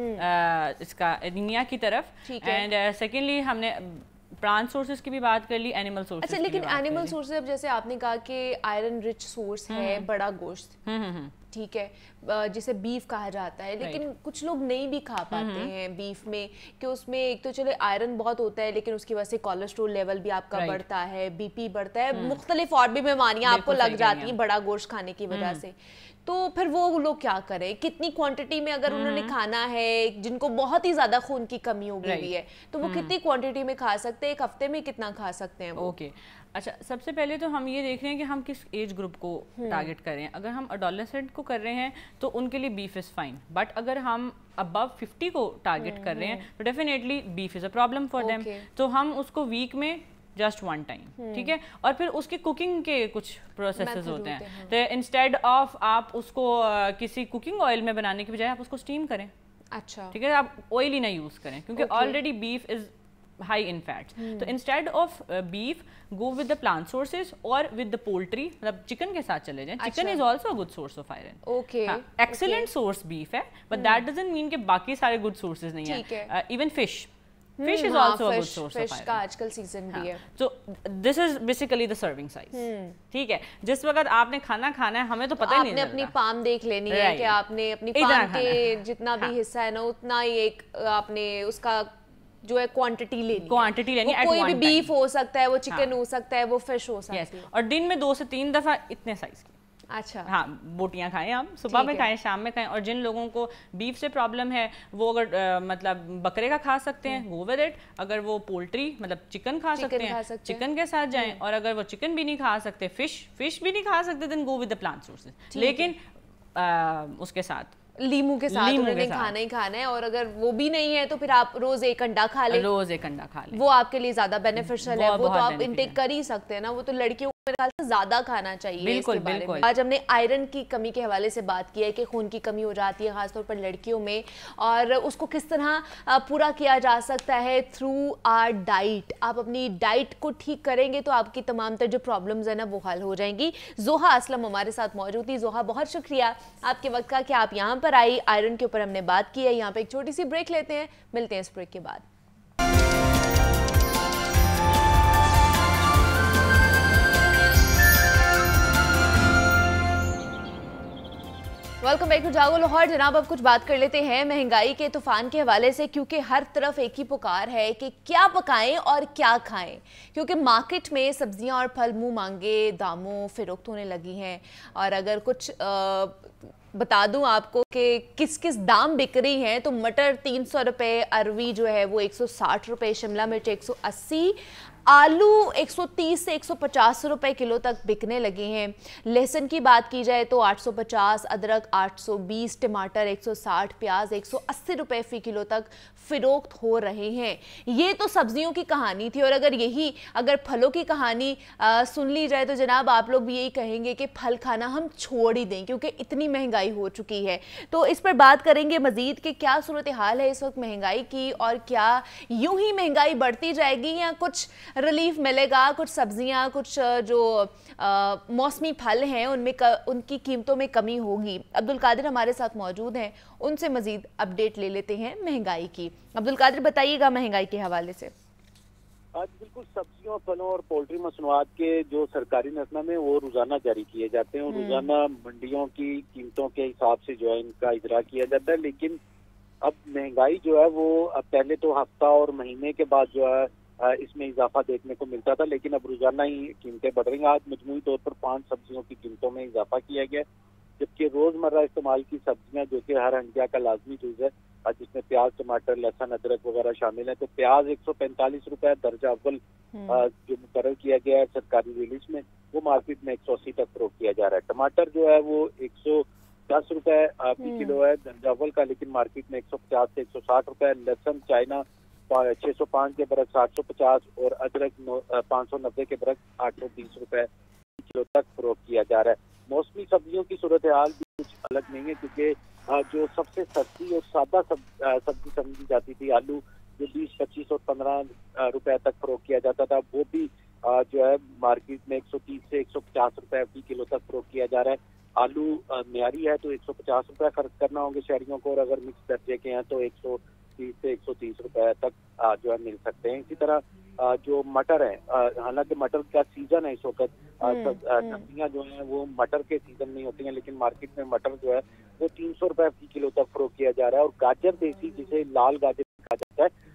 इसका एनीमिया की तरफ, एंड सेकेंडली हमने प्लांट सोर्सेज की भी बात कर ली, एनिमल सोर्सेज। अच्छा, लेकिन एनिमल सोर्सेज, अब जैसे आपने कहा कि आयरन रिच सोर्स है बड़ा गोश्त, ठीक है, जिसे बीफ कहा जाता है, लेकिन right. कुछ लोग नहीं भी खा पाते हैं बीफ में, कि उसमें एक तो चले आयरन बहुत होता है, लेकिन उसकी वजह से कोलेस्ट्रॉल लेवल भी आपका right. बढ़ता है, बीपी बढ़ता है, मुख्तलिफ और भी बीमारियां आपको लग जाती हैं बड़ा गोश्त खाने की वजह से। تو پھر وہ لوگ کیا کریں؟ کتنی کوانٹٹی میں اگر انہوں نے کھانا ہے، جن کو بہت ہی زیادہ خون کی کمی ہو گئی ہے تو وہ کتنی کوانٹٹی میں کھا سکتے ہیں؟ ایک ہفتے میں کتنا کھا سکتے ہیں؟ اوکے اچھا، سب سے پہلے تو ہم یہ دیکھ رہے ہیں کہ ہم کس ایج گروپ کو ٹارگٹ کر رہے ہیں. اگر ہم اڈولسنٹ کو کر رہے ہیں تو ان کے لیے بیف از فائن, بٹ اگر ہم ابو ففٹی کو ٹارگٹ کر رہے ہیں تو definitely beef is a problem for them. تو ہم اس کو ویک میں جسٹ ون ٹائم, ٹھیک ہے. اور پھر اس کی کوکنگ کے کچھ پروسیسز ہوتے ہیں, تو انسٹیڈ آف آپ اس کو کسی کوکنگ آئل میں بنانے کی بجائے آپ اس کو اسٹیم کریں. اچھا, ٹھیک ہے, آپ آئل ہی نہ یوز کریں کیونکہ already beef is high in fats. تو instead of beef go with the plant sources اور ود دا پولٹری, مطلب چکن کے ساتھ چلے جائیں. Chicken is also a good source of iron. Okay, excellent source beef ہے, بٹ دیٹ ڈزنٹ مین کہ باقی سارے گڈ سورسز نہیں ہیں. Even fish fish is also a good source of iron. fish کا آج کل سیزن بھی ہے. So this is basically the serving size. ٹھیک ہے, جس وقت آپ نے کھانا کھانا ہے ہمیں تو پتہ ہی نہیں چلتا. آپ نے اپنی پام دیکھ لینی ہے کہ آپ نے اپنی پام کے جتنا بھی حصہ ہے نا اتنا ہی ایک آپ نے اس کا جو ہے کوانٹٹی لینی, کوانٹٹی لینی ہے. کوئی بھی بیف ہو سکتا ہے, وہ چکن ہو سکتا ہے, وہ فش ہو سکتا ہے. اور دن میں دو سے تین دفعہ اتنے سائز کی اچھا ہاں بوٹیاں کھائیں, آپ صبح میں کھائیں, شام میں کھائیں. اور جن لوگوں کو بیف سے پرابلم ہے وہ اگر مطلب بکرے کا کھا سکتے ہیں, گو ود اٹ. اگر وہ پولٹری مطلب چکن کھا سکتے ہیں, چکن کے ساتھ جائیں. اور اگر وہ چکن بھی نہیں کھا سکتے, فش فش بھی نہیں کھا سکتے, then go with the plant sources. لیکن اس کے ساتھ لیمو کے ساتھ انہوں نے کھانا ہی کھانا ہے. اور اگر وہ بھی نہیں ہے تو پھر آپ روز ایک انڈا کھا لیں, روز ایک انڈا کھا لیں, وہ آپ کے لیے زیادہ بینیفیشل ہے. وہ تو آپ انٹیک کر ہی سکتے ہیں نا, وہ تو لڑکیوں کو میرے خیال سے زیادہ کھانا چاہیے. بالکل بالکل. آج ہم نے آئرن کی کمی کے حوالے سے بات کی ہے کہ خون کی کمی ہو جاتی ہے خاص طور پر لڑکیوں میں, اور اس کو کس طرح پورا کیا جا سکتا ہے تھرو آر ڈائٹ. آپ اپنی ڈائٹ کو ٹھیک کریں گے تو آپ کی تمام تر جو پرابلمز ہیں نا وہ حل ہو جائیں گی. زوہا اسلم ہمارے ساتھ موجود تھی. زوہا بہت شکریہ آپ کے وقت کا کہ آپ یہاں پر آئی. آئرن کے اوپر ہم نے بات کی ہے. یہاں پہ ایک چھوٹی سی بریک لیتے ہیں, ملتے ہیں اس بریک کے بعد. Welcome back to Jago Lahore. جناب اب کچھ بات کر لیتے ہیں مہنگائی کے طوفان کے حوالے سے, کیونکہ ہر طرف ایک ہی پکار ہے کہ کیا پکائیں اور کیا کھائیں. کیونکہ مارکیٹ میں سبزیاں اور پھل منہ مانگے داموں فروخت ہونے لگی ہیں. اور اگر کچھ بتا دوں آپ کو کہ کس کس دام بک رہی ہیں, تو مٹر تین سو روپے, اروی جو ہے وہ ایک سو ساٹھ روپے, شملہ مرچ ایک سو اسی, آلو ایک سو تیس سے ایک سو پچاس روپے کلو تک بکنے لگے ہیں. لہسن کی بات کی جائے تو آٹھ سو پچاس, ادرک آٹھ سو بیس, ٹماٹر ایک سو ساٹھ, پیاز ایک سو اسی روپے فی کلو تک فروخت ہو رہے ہیں. یہ تو سبزیوں کی کہانی تھی. اور اگر یہی اگر پھلوں کی کہانی سن لی جائے تو جناب آپ لوگ بھی یہی کہیں گے کہ پھل کھانا ہم چھوڑ ہی دیں کیونکہ اتنی مہنگائی ہو چکی ہے. تو اس پر بات کریں گے مزید کہ کیا صورتحال ہے اس وقت مہنگائی کی, اور کیا یوں ہی مہنگائی بڑھتی جائے گی یا کچھ ریلیف ملے گا. کچھ سبزیاں, کچھ جو موسمی پھل ہیں ان میں ان کی قیمتوں میں کمی ہوگی. عبدالقادر ہمارے ساتھ موجود ہیں, ان سے مزید اپڈیٹ لے لیتے ہیں مہنگائی کی. عبدالقادر بتائیے گا مہنگائی کے حوالے سے. آج بالکل سبزیوں, پھلوں اور پولٹری مصنوعات کے جو سرکاری نظم میں وہ روزانہ جاری کیے جاتے ہیں, اور روزانہ منڈیوں کی قیمتوں کے حساب سے جو ہے ان کا اجرا کیا جاتا ہے. لیکن اب مہنگائی جو ہے وہ پہلے تو ہفتہ اور مہینے کے بعد جو ہے اس میں اضافہ دیکھنے کو ملتا تھا, لیکن اب روزانہ ہی قیمتیں بڑھ رہی ہیں. آج مجموعی طور پر پانچ سبزیوں کی قیمتوں میں اضافہ کیا گیا, جبکہ روزمرہ استعمال کی سبزیاں جو کہ ہر ہنڈیا کا لازمی جز ہے, جس میں پیاز, ٹماٹر, لہسن, ادرک وغیرہ شامل ہیں, تو پیاز ایک سو پینتالیس روپے درجہ اول جو مقرر کیا گیا ہے سرکاری ریلیز میں, وہ مارکیٹ میں ایک سو اسی تک فروخت کیا جا رہا ہے. ٹماٹر جو ہے وہ ایک سو دس روپے فی کلو ہے درجہ اول کا, لیکن مارکیٹ میں ایک سو پچاس سے ایک سو ساٹھ روپے. لہسن چائنا چھ سو پانچ کے برعکس آٹھ سو پچاس, اور ادرک پانچ سو نبے کے برعکس آٹھ سو بیس روپے کلو تک فروخت کیا جا رہا ہے. موسمی سبزیوں کی صورتحال بھی کچھ الگ نہیں ہے, کیونکہ جو سب سے سستی اور سادہ سبزی سمجھی جاتی تھی آلو, جو بیس پچیس اور پندرہ روپے تک فروخت کیا جاتا تھا, وہ بھی جو ہے مارکیٹ میں ایک سو تیس سے ایک سو پچاس روپے فی کلو تک فروخت کیا جا رہا ہے. آلو معیاری ہے تو ایک سو پچاس روپے خرچ کرنا ہوں گے شہریوں کو, اور اگر مکس درجے کے ہیں تو ایک سو تیس سے ایک سو تیس روپے تک جو ہے مل سکتے ہیں. اسی طرح جو مٹر ہے, حالانکہ مٹر کا سیزن ہے اس وقت, سبزیاں جو ہیں وہ مٹر کے سیزن نہیں ہوتی ہیں, لیکن مارکیٹ میں مٹر جو ہے وہ تین سو روپے فی کلو تک فروخت کیا جا رہا ہے. اور گاجر دیسی, جسے لال گاجر کہا جاتا ہے,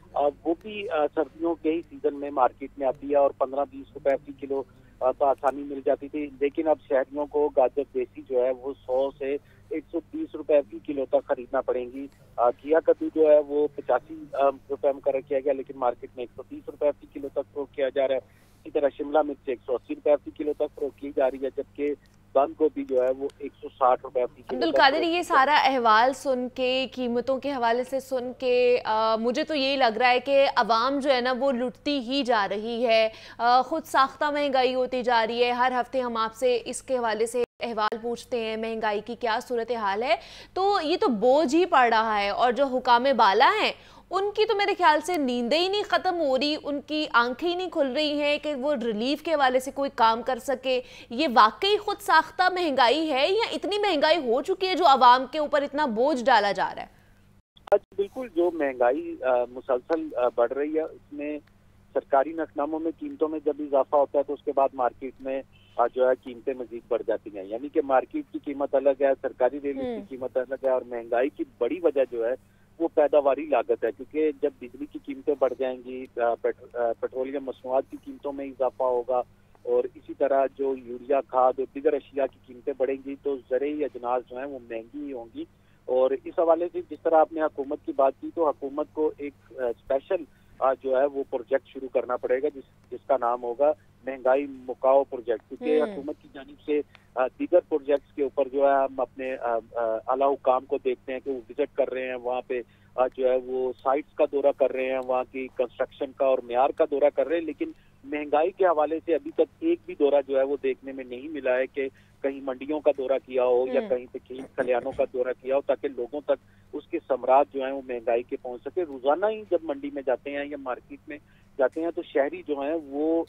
वो भी सर्दियों के ही सीजन में मार्केट में आती है और पंद्रह बीस रुपए फी किलो तो आसानी मिल जाती थी। लेकिन अब शहरियों को गाजर देसी जो है वो सौ से एक सौ बीस रुपए फी किलो तक खरीदना पड़ेंगी। घिया कद्दू जो है वो पचासी रुपए में कर किया गया, लेकिन मार्केट में एक सौ तीस रुपए फी किलो तक फरोख्त किया जा रहा है। इसी तरह शिमला मिर्च एक सौ अस्सी रुपए फी किलो तक फरोख्त की जा रही है, जबकि बंद गोभी जो है वो एक सौ साठ रुपए फी किलो। अब्दुल कादिर, ये सारा अहवाल सुन के, कीमतों के हवाले से सुन के आ, मुझे तो यही लग रहा है कि अवाम जो है ना वो लुटती ही जा रही है, आ, खुद साख्ता महंगाई होती जा रही है। हर हफ्ते हम आपसे इसके हवाले से अहवाल पूछते हैं महंगाई की क्या सूरत हाल है, तो ये तो बोझ ही पड़ रहा है। और जो हुकामे बाला हैं उनकी तो मेरे ख्याल से नींदें ही नहीं ख़त्म हो रही, उनकी आंखें ही नहीं खुल रही हैं कि वो रिलीफ के हवाले से कोई काम कर सके। ये वाकई खुद साख्ता महंगाई है या इतनी महंगाई हो चुकी है जो आवाम के ऊपर इतना बोझ डाला जा रहा है? आज बिल्कुल जो महंगाई मुसलसल बढ़ रही है, इसमें सरकारी नकनामों में कीमतों में जब इजाफा होता है तो उसके बाद मार्केट में जो है कीमतें मजीद बढ़ जाती हैं। यानी कि मार्केट की कीमत अलग है, सरकारी रिलीफ की कीमत अलग है, और महंगाई की बड़ी वजह जो है वो पैदावारी लागत है। क्योंकि जब बिजली की कीमतें बढ़ जाएंगी, पेट्रोलियम मसनूआत की कीमतों में इजाफा होगा, और इसी तरह जो यूरिया खाद और दीगर अशिया की कीमतें बढ़ेंगी तो ज़रूरी अजनास जो हैं वो महंगी ही होंगी। और इस हवाले से जिस तरह आपने हुकूमत की बात की, तो हुकूमत को एक स्पेशल जो है वो प्रोजेक्ट शुरू करना पड़ेगा जिस जिसका नाम होगा महंगाई मुकाओ प्रोजेक्ट। क्योंकि हुकूमत की जानिब से दीगर प्रोजेक्ट्स के ऊपर जो है हम अपने आला हुकाम को देखते हैं कि वो विजिट कर रहे हैं, वहाँ पे जो है वो साइट्स का दौरा कर रहे हैं, वहाँ की कंस्ट्रक्शन का और मेयार का दौरा कर रहे हैं। लेकिन महंगाई के हवाले से अभी तक एक भी दौरा जो है वो देखने में नहीं मिला है कि कहीं मंडियों का दौरा किया हो या कहीं पे खेत खलियानों का दौरा किया हो, ताकि लोगों तक उसके समरात जो है वो महंगाई के पहुंच सके। रोजाना ही जब मंडी में जाते हैं या मार्केट में जाते हैं तो शहरी जो हैं वो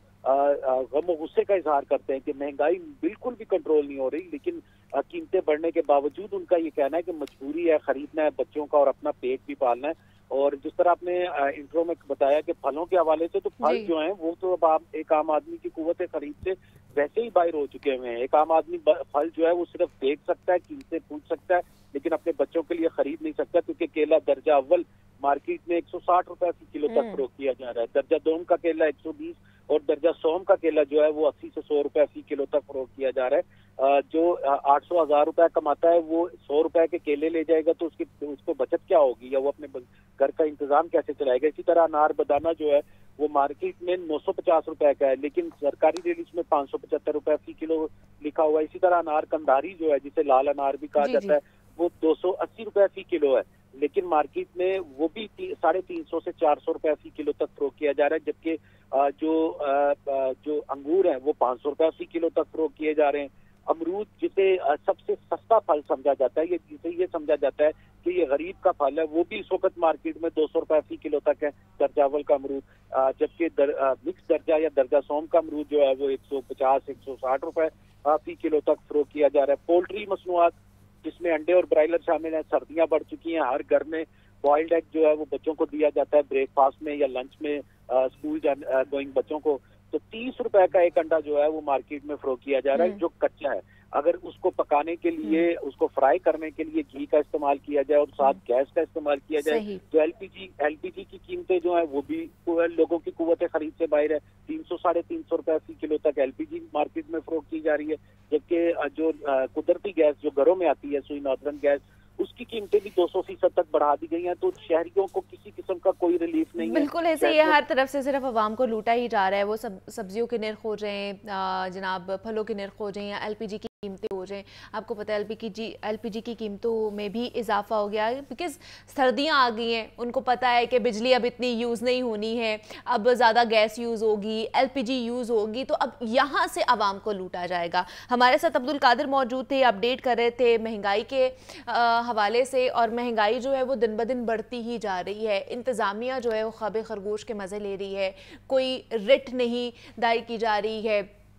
गम गुस्से का इजहार करते हैं कि महंगाई बिल्कुल भी कंट्रोल नहीं हो रही, लेकिन कीमतें बढ़ने के बावजूद उनका ये कहना है कि मजबूरी है, खरीदना है बच्चों का और अपना पेट भी पालना है। और जिस तरह आपने इंट्रो में बताया कि फलों के हवाले से, तो फल जो हैं वो तो अब आप एक आम आदमी की कुव्वत खरीद से वैसे ही बाहर हो चुके हुए हैं। एक आम आदमी फल जो है वो सिर्फ देख सकता है, कीमतें पूछ सकता है, लेकिन अपने बच्चों के लिए खरीद नहीं सकता, क्योंकि केला दर्जा अव्वल मार्केट में एक सौ साठ रुपए फी किलो तक फरोख्त किया जा रहा है, दर्जा दोम का केला एक सौ बीस और दर्जा सोम का केला जो है वो अस्सी से सौ रुपए फी किलो तक फरोख्त किया जा रहा है। जो आठ सौ हजार रुपए कमाता है वो सौ रुपए के केले ले जाएगा तो उसकी उसको बचत क्या होगी, या वो अपने घर का इंतजाम कैसे चलाएगा। इसी तरह अनार बदाना जो है वो मार्केट में नौ सौ पचास रुपए का है, लेकिन सरकारी रिलीज में पाँच सौ पचहत्तर रुपए फी किलो लिखा हुआ है। इसी तरह अनार कंधारी जो है, जिसे लाल अनार भी कहा जाता है, वो दो सौ अस्सी रुपए फी किलो है, लेकिन मार्केट में वो भी साढ़े तीन सौ से चार सौ रुपए फी किलो तक फरोख्त किया जा रहा है। जबकि जो जो अंगूर हैं वो पाँच सौ रुपए फी किलो तक फरोख्त किए जा रहे हैं। अमरूद जिसे सबसे सस्ता फल समझा जाता है, ये जिसे ये समझा जाता है कि ये गरीब का फल है, वो भी इस वक्त मार्केट में दो सौ रुपए फी किलो तक है दर्जा अव्वल का अमरूद। जबकि दर, मिक्स दर्जा या दर्जा सोम का अमरूद जो है वो एक सौ पचास एक सौ साठ रुपए फी किलो तक फरोख्त किया जा रहा है। पोल्ट्री मसनूआत जिसमें अंडे और ब्रायलर शामिल हैं, सर्दियां बढ़ चुकी हैं, हर घर में बॉइल्ड एग जो है वो बच्चों को दिया जाता है ब्रेकफास्ट में या लंच में स्कूल गोइंग बच्चों को। तो तीस रुपए का एक अंडा जो है वो मार्केट में फरोख्त किया जा रहा है जो कच्चा है। अगर उसको पकाने के लिए, उसको फ्राई करने के लिए घी का इस्तेमाल किया जाए और साथ गैस का इस्तेमाल किया जाए तो एलपीजी एलपीजी की कीमतें जो है वो भी लोगों की कुव्वत खरीद से बाहर है। तीन सौ साढ़े तीन सौ रुपए फी किलो तक एलपीजी मार्केट में फरोख्त की जा रही है, जबकि जो कुदरती गैस जो घरों में आती है, सुई नॉर्दर्न गैस, उसकी कीमतें भी दो सौ फीसद तक बढ़ा दी गई हैं। तो शहरियों को किसी किस्म का कोई रिलीफ नहीं है। बिल्कुल ऐसे ये हर तरफ से सिर्फ आवाम को लूटा ही जा रहा है। वो सब सब्जियों के निर्ख हो जाएं, जनाब फलों के निर्ख हो जाएं, या एलपीजी की कीमतें हो जाएं। आपको पता है एलपीजी एलपीजी की कीमतों में भी इजाफा हो गया है, बिकॉज सर्दियां आ गई हैं, उनको पता है कि बिजली अब इतनी यूज़ नहीं होनी है, अब ज़्यादा गैस यूज़ होगी, एलपीजी यूज़ होगी, तो अब यहाँ से आवाम को लूटा जाएगा। हमारे साथ अब्दुल कादिर मौजूद थे, अपडेट कर रहे थे महंगाई के हवाले से, और महंगाई जो है वो दिन ब दिन बढ़ती ही जा रही है। इंतज़ामिया जो है वो ख्वाब खरगोश के मज़े ले रही है, कोई रिट नहीं दायर की जा रही है,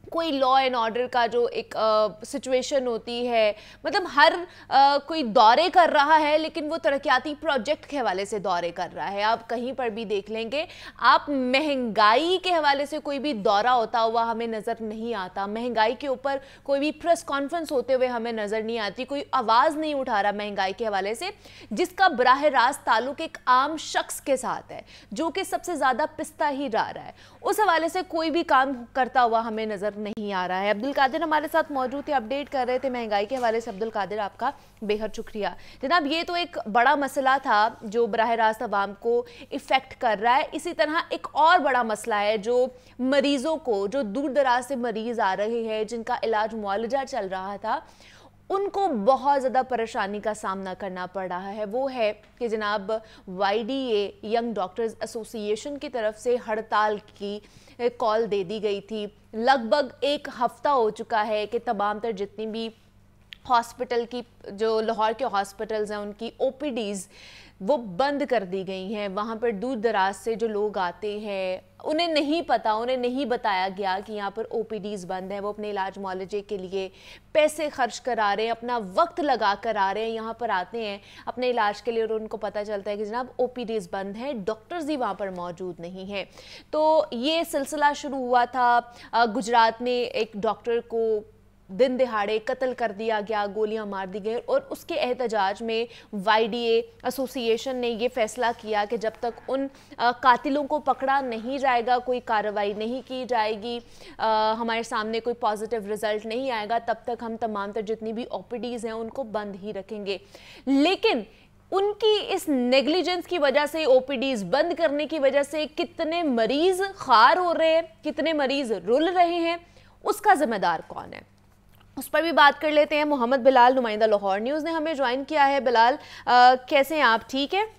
कोई लॉ एंड ऑर्डर का जो एक सिचुएशन होती है, मतलब हर आ, कोई दौरे कर रहा है लेकिन वो तरक्याती प्रोजेक्ट के हवाले से दौरे कर रहा है। आप कहीं पर भी देख लेंगे, आप महंगाई के हवाले से कोई भी दौरा होता हुआ हमें नज़र नहीं आता, महंगाई के ऊपर कोई भी प्रेस कॉन्फ्रेंस होते हुए हमें नज़र नहीं आती, कोई आवाज़ नहीं उठा रहा महंगाई के हवाले से, जिसका बराह रास्त ताल्लुक एक आम शख्स के साथ है जो कि सबसे ज़्यादा पिसता ही जा रहा है। उस हवाले से कोई भी काम करता हुआ हमें नज़र नहीं आ रहा है। अब्दुल कादिर हमारे साथ मौजूद थे, अपडेट कर रहे थे महंगाई के हवाले से। अब्दुल कादिर, आपका बेहद शुक्रिया। जनाब, ये तो एक बड़ा मसला था जो बराह रास्त अवाम को इफ़ेक्ट कर रहा है। इसी तरह एक और बड़ा मसला है जो मरीज़ों को, जो दूर दराज से मरीज़ आ रहे हैं, जिनका इलाज मुआलजा चल रहा था, उनको बहुत ज़्यादा परेशानी का सामना करना पड़ रहा है। वो है कि जनाब Y D A young doctors association की तरफ से हड़ताल की कॉल दे दी गई थी। लगभग एक हफ्ता हो चुका है कि तमाम तर जितनी भी हॉस्पिटल की, जो लाहौर के हॉस्पिटल्स हैं, उनकी ओ पी डीज़ वो बंद कर दी गई हैं। वहाँ पर दूर दराज से जो लोग आते हैं उन्हें नहीं पता, उन्हें नहीं बताया गया कि यहाँ पर ओ पी डीज़ बंद हैं। वो अपने इलाज मुआलजे के लिए पैसे खर्च करा रहे हैं, अपना वक्त लगा कर आ रहे हैं, यहाँ पर आते हैं अपने इलाज के लिए और उनको पता चलता है कि जनाब ओ पी डीज़ बंद हैं, डॉक्टर्स ही वहाँ पर मौजूद नहीं हैं। तो ये सिलसिला शुरू हुआ था। गुजरात में एक डॉक्टर को दिन दिहाड़े कत्ल कर दिया गया, गोलियां मार दी गई, और उसके एहतजाज में वाई डी ए एसोसिएशन ने ये फैसला किया कि जब तक उन आ, कातिलों को पकड़ा नहीं जाएगा, कोई कार्रवाई नहीं की जाएगी, आ, हमारे सामने कोई पॉजिटिव रिजल्ट नहीं आएगा, तब तक हम तमाम तर जितनी भी ओ पी डीज़ हैं उनको बंद ही रखेंगे। लेकिन उनकी इस नेग्लिजेंस की वजह से, ओ पी डीज़ बंद करने की वजह से कितने मरीज़ खार हो रहे हैं, कितने मरीज़ रुल रहे हैं, उसका जिम्मेदार कौन है, उस पर भी बात कर लेते हैं। मोहम्मद बिलाल, नुमाइंदा लाहौर न्यूज़ ने हमें ज्वाइन किया है। बिलाल, आ, कैसे हैं आप? ठीक है,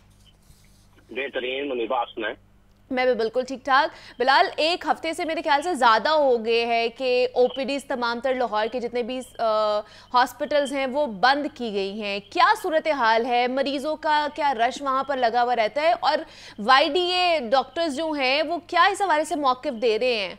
बेहतरीन। मुनीबा, आप सुनाएं? मैं भी बिल्कुल ठीक ठाक। बिलाल, एक हफ्ते से मेरे ख्याल से ज़्यादा हो गए हैं कि ओ पी डीज़ तमाम तर लाहौर के जितने भी हॉस्पिटल्स हैं वो बंद की गई हैं। क्या सूरत हाल है? मरीज़ों का क्या रश वहाँ पर लगा हुआ रहता है? और वाई डी ए डॉक्टर्स जो हैं वो क्या इस हवाले से मौक़िफ़ दे रहे हैं?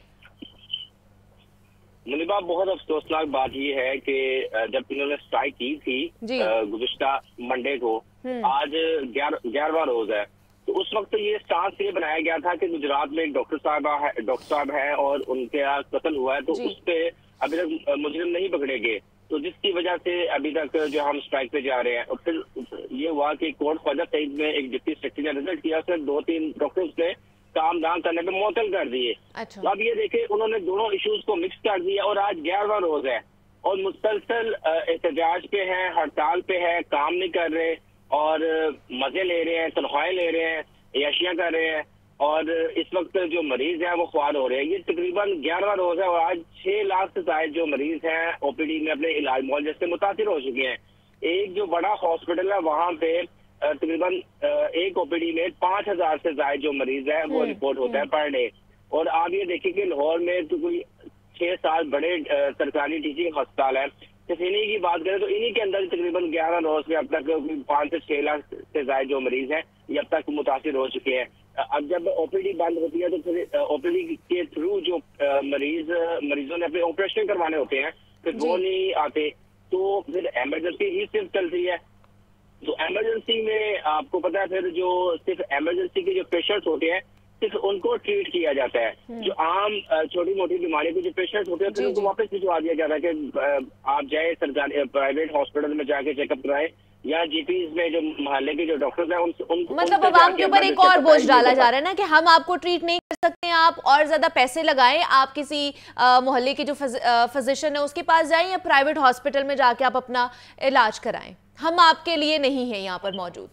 मुनीबा, बहुत अफसोसनाक बात ये है कि जब इन्होंने स्ट्राइक की थी गुज़िश्ता मंडे को, आज ग्यारहवां रोज है, तो उस वक्त ये स्टांस ये बनाया गया था कि गुजरात में एक डॉक्टर साहब है डॉक्टर साहब है और उनके कत्ल हुआ है, तो उस पे अभी तक मुजरिम नहीं पकड़े गए, तो जिसकी वजह से अभी तक जो हम स्ट्राइक पे जा रहे हैं। और फिर ये हुआ कि कोर्ट ख्वाजा सईद में एक डिप्टी सेक्रेटरी ने रिजल्ट किया, उसने दो तीन डॉक्टर्स ने काम दाम करने पे मुअत्तल कर दिए। अच्छा। तो अब ये देखे उन्होंने दोनों इश्यूज को मिक्स कर दिया और आज ग्यारहवां रोज है और मुसलसल एहतजाज पे है, हड़ताल पे है, काम नहीं कर रहे और मजे ले रहे हैं, तनख्वाहें ले रहे हैं, याशियां कर रहे हैं, और इस वक्त जो मरीज हैं वो ख्वार हो रहे हैं। ये तकरीबन ग्यारहवां रोज है और आज छह लाख से ज्यादा जो मरीज हैं ओ पी डी में अपने इलाज मुआवजे से मुतासिर हो चुके हैं। एक जो बड़ा हॉस्पिटल है वहाँ पे तकरीबन एक ओ पी डी में पांच हजार से ज्यादा जो मरीज है वो रिपोर्ट होता है पर डे। और आप ये देखिए कि लाहौर में तो कोई छह सात बड़े सरकारी टीचिंग अस्पताल है। इन्हीं की बात करें तो इन्हीं के अंदर तकरीबन ग्यारह रोज में अब तक पाँच से छह लाख से ज्यादा जो मरीज हैं ये अब तक मुतासिर हो चुके हैं। अब जब ओ पी डी बंद होती है तो फिर ओ पी डी के थ्रू जो मरीज मरीजों ने अपने ऑपरेशन करवाने होते हैं फिर वो नहीं आते, तो फिर इमरजेंसी ही सिर्फ चलती है। तो इमरजेंसी में आपको पता है फिर जो सिर्फ इमरजेंसी के जो पेशेंट्स होते हैं सिर्फ उनको ट्रीट किया जाता है। जो आम छोटी मोटी बीमारी के जो पेशेंट्स होते हैं फिर उनको वापस भिजवा दिया जाता है कि आप जाए सरकारी प्राइवेट हॉस्पिटल में जाके चेकअप कराएं या जी पी में जो मोहल्ले के जो डॉक्टर्स हैं उन, उन मतलब अब आपके ऊपर एक और बोझ डाला जा रहा है ना कि हम आपको ट्रीट नहीं कर सकते हैं, आप और ज्यादा पैसे लगाएं, आप किसी मोहल्ले की जो फिजिशियन है उसके पास जाएं या प्राइवेट हॉस्पिटल में जाके आप अपना इलाज कराएं, हम आपके लिए नहीं है यहाँ पर मौजूद।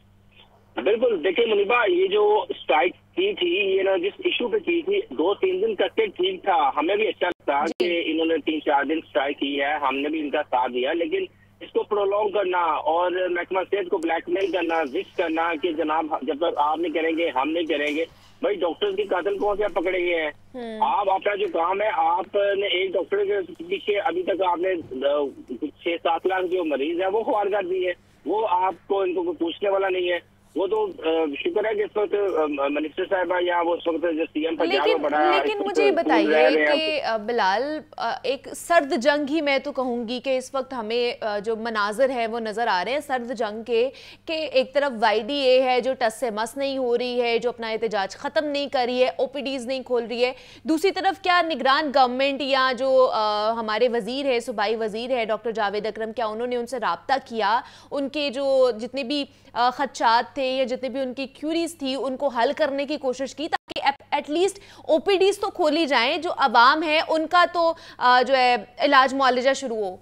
बिल्कुल, देखिए मुनीबा, ये जो स्ट्राइक की थी ये ना जिस इशू पे की थी दो तीन दिन करके ठीक था, हमें भी अच्छा लगता कि इन्होंने तीन चार दिन स्ट्राइक की है, हमने भी इनका साथ दिया, लेकिन इसको प्रोलॉन्ग करना और महकमा सेहत को ब्लैकमेल करना, जिक्र करना कि जनाब जब तक आप नहीं करेंगे हम नहीं करेंगे। भाई डॉक्टर्स की कातिल कौन से आप पकड़े गए हैं? आप अपना जो काम है आपने एक डॉक्टर के पीछे अभी तक आपने छह सात लाख जो मरीज है वो ख्वार कर दिए, वो आपको इनको कोई पूछने वाला नहीं है। वो तो शुक्र है कि इस वक्त मिनिस्टर साहबा या वो इस वक्त जो सीएम पंजाब लेकिन बड़ा लेकिन मुझे ये बताइए कि बिलाल, एक सर्द जंग ही मैं तो कहूँगी कि इस वक्त हमें जो मनाजर है वो नज़र आ रहे हैं सर्द जंग के कि एक तरफ वाई डी ए है जो टस से मस नहीं हो रही है, जो अपना एहतजाज ख़त्म नहीं कर रही है, ओ पी डीज़ नहीं खोल रही है, दूसरी तरफ क्या निगरान गवर्नमेंट या जो आ, हमारे वज़ीर है, सूबाई वज़ीर है डॉक्टर जावेद अकरम, क्या उन्होंने उनसे राब्ता किया, उनके जो जितने भी खदशात थे या जितने भी उनकी क्यूरीज थी उनको हल करने की कोशिश की ताकि एटलीस्ट ओ पी डीज़ तो खोली जाएं, जो अवाम है उनका तो जो है इलाज मुआलजा शुरू हो?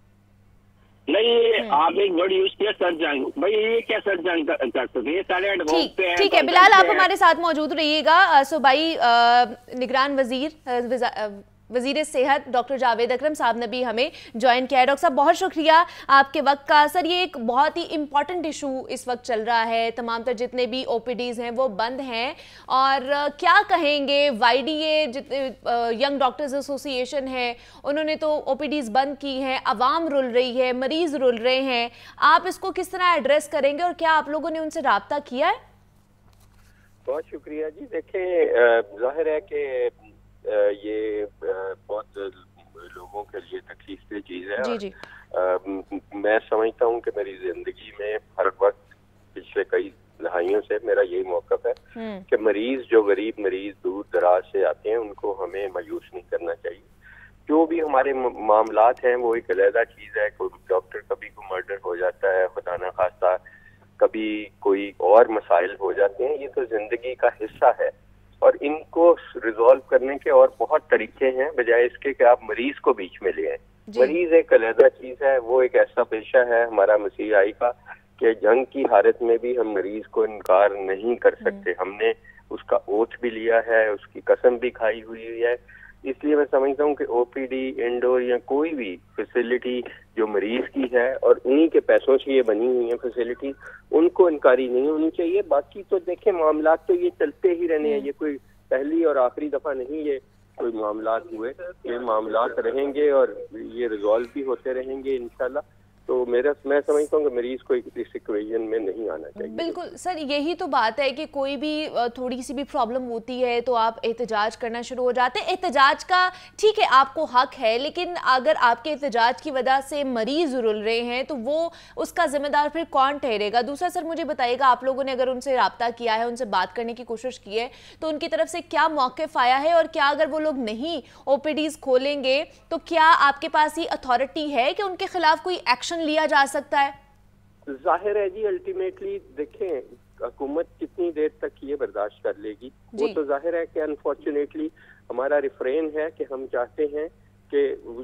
नहीं, आप एक वर्ड यूज किया सर जंग, भाई ये क्या सर जंग कर सकते हैं, सारे एडवोकेट पे हैं। ठीक है बिलाल, आप हमारे साथ मौजूद रहिएगा। सूबाई निगरान वजीर वज़ीर सेहत डॉक्टर जावेद अकरम साहब ने भी हमें ज्वाइन किया है। डॉक्टर साहब बहुत शुक्रिया आपके वक्त का। सर ये एक बहुत ही इम्पॉर्टेंट इशू इस वक्त चल रहा है, तमाम तर जितने भी ओ पी डीज़ हैं वो बंद हैं, और क्या कहेंगे वाई डी ए जितने यंग डॉक्टर्स एसोसिएशन है उन्होंने तो ओ पी डीज़ बंद की हैं, आवाम रुल रही है, मरीज़ रुल रहे हैं, आप इसको किस तरह एड्रेस करेंगे और क्या आप लोगों ने उनसे राब्ता किया है? बहुत शुक्रिया जी। देखें, जाहिर है कि ये बहुत लोगों के लिए तकलीफ की चीज़ है। जी जी। आ, मैं समझता हूँ कि मेरी जिंदगी में हर वक्त पिछले कई दहाइयों से मेरा यही मौक़िफ़ है कि मरीज जो गरीब मरीज दूर दराज से आते हैं उनको हमें मायूस नहीं करना चाहिए। जो भी हमारे मामलात हैं वो एक अलग चीज़ है। कोई डॉक्टर कभी कोई मर्डर हो जाता है, खुदा ना खास्ता कभी कोई और मसाइल हो जाते हैं, ये तो जिंदगी का हिस्सा है और इनको रिजॉल्व करने के और बहुत तरीके हैं, बजाय इसके कि आप मरीज को बीच में ले आए। मरीज एक अलग चीज है, वो एक ऐसा पेशा है हमारा मसीहाई का कि जंग की हालत में भी हम मरीज को इनकार नहीं कर सकते। हमने उसका ओथ भी लिया है, उसकी कसम भी खाई हुई है। इसलिए मैं समझता हूँ कि ओ पी डी, इंडोर या कोई भी फैसिलिटी जो मरीज की है और उन्हीं के पैसों से ये बनी हुई है फैसिलिटी, उनको इनकारी नहीं होनी चाहिए। बाकी तो देखें मामलात तो ये चलते ही रहने हैं, ये कोई पहली और आखिरी दफा नहीं ये कोई मामलात हुए, ये मामलात रहेंगे और ये रिजॉल्व भी होते रहेंगे इंशाल्लाह। तो मेरा मैं समझता हूँ कि मरीज को इस इक्वेशन में नहीं आना चाहिए। बिल्कुल सर, यही तो बात है कि कोई भी थोड़ी सी भी प्रॉब्लम होती है तो आप एहतजाज करना शुरू हो जाते हैं। एहतजाज का ठीक है आपको हक है, लेकिन अगर आपके एहतजाज की वजह से मरीज रुल रहे हैं तो वो उसका जिम्मेदार फिर कौन ठहरेगा? दूसरा सर मुझे बताइएगा, आप लोगों ने अगर उनसे रब्ता किया है, उनसे बात करने की कोशिश की है तो उनकी तरफ से क्या मौक़िफ़ आया है, और क्या अगर वो लोग नहीं ओ पी डीज़ खोलेंगे तो क्या आपके पास ये अथॉरिटी है कि उनके खिलाफ कोई एक्शन लिया जा सकता है? जाहिर है जी, अल्टीमेटली देखें हुकूमत कितनी देर तक ये बर्दाश्त कर लेगी, वो तो जाहिर है कि अनफॉर्चुनेटली हमारा रिफ्रेन है कि हम चाहते हैं कि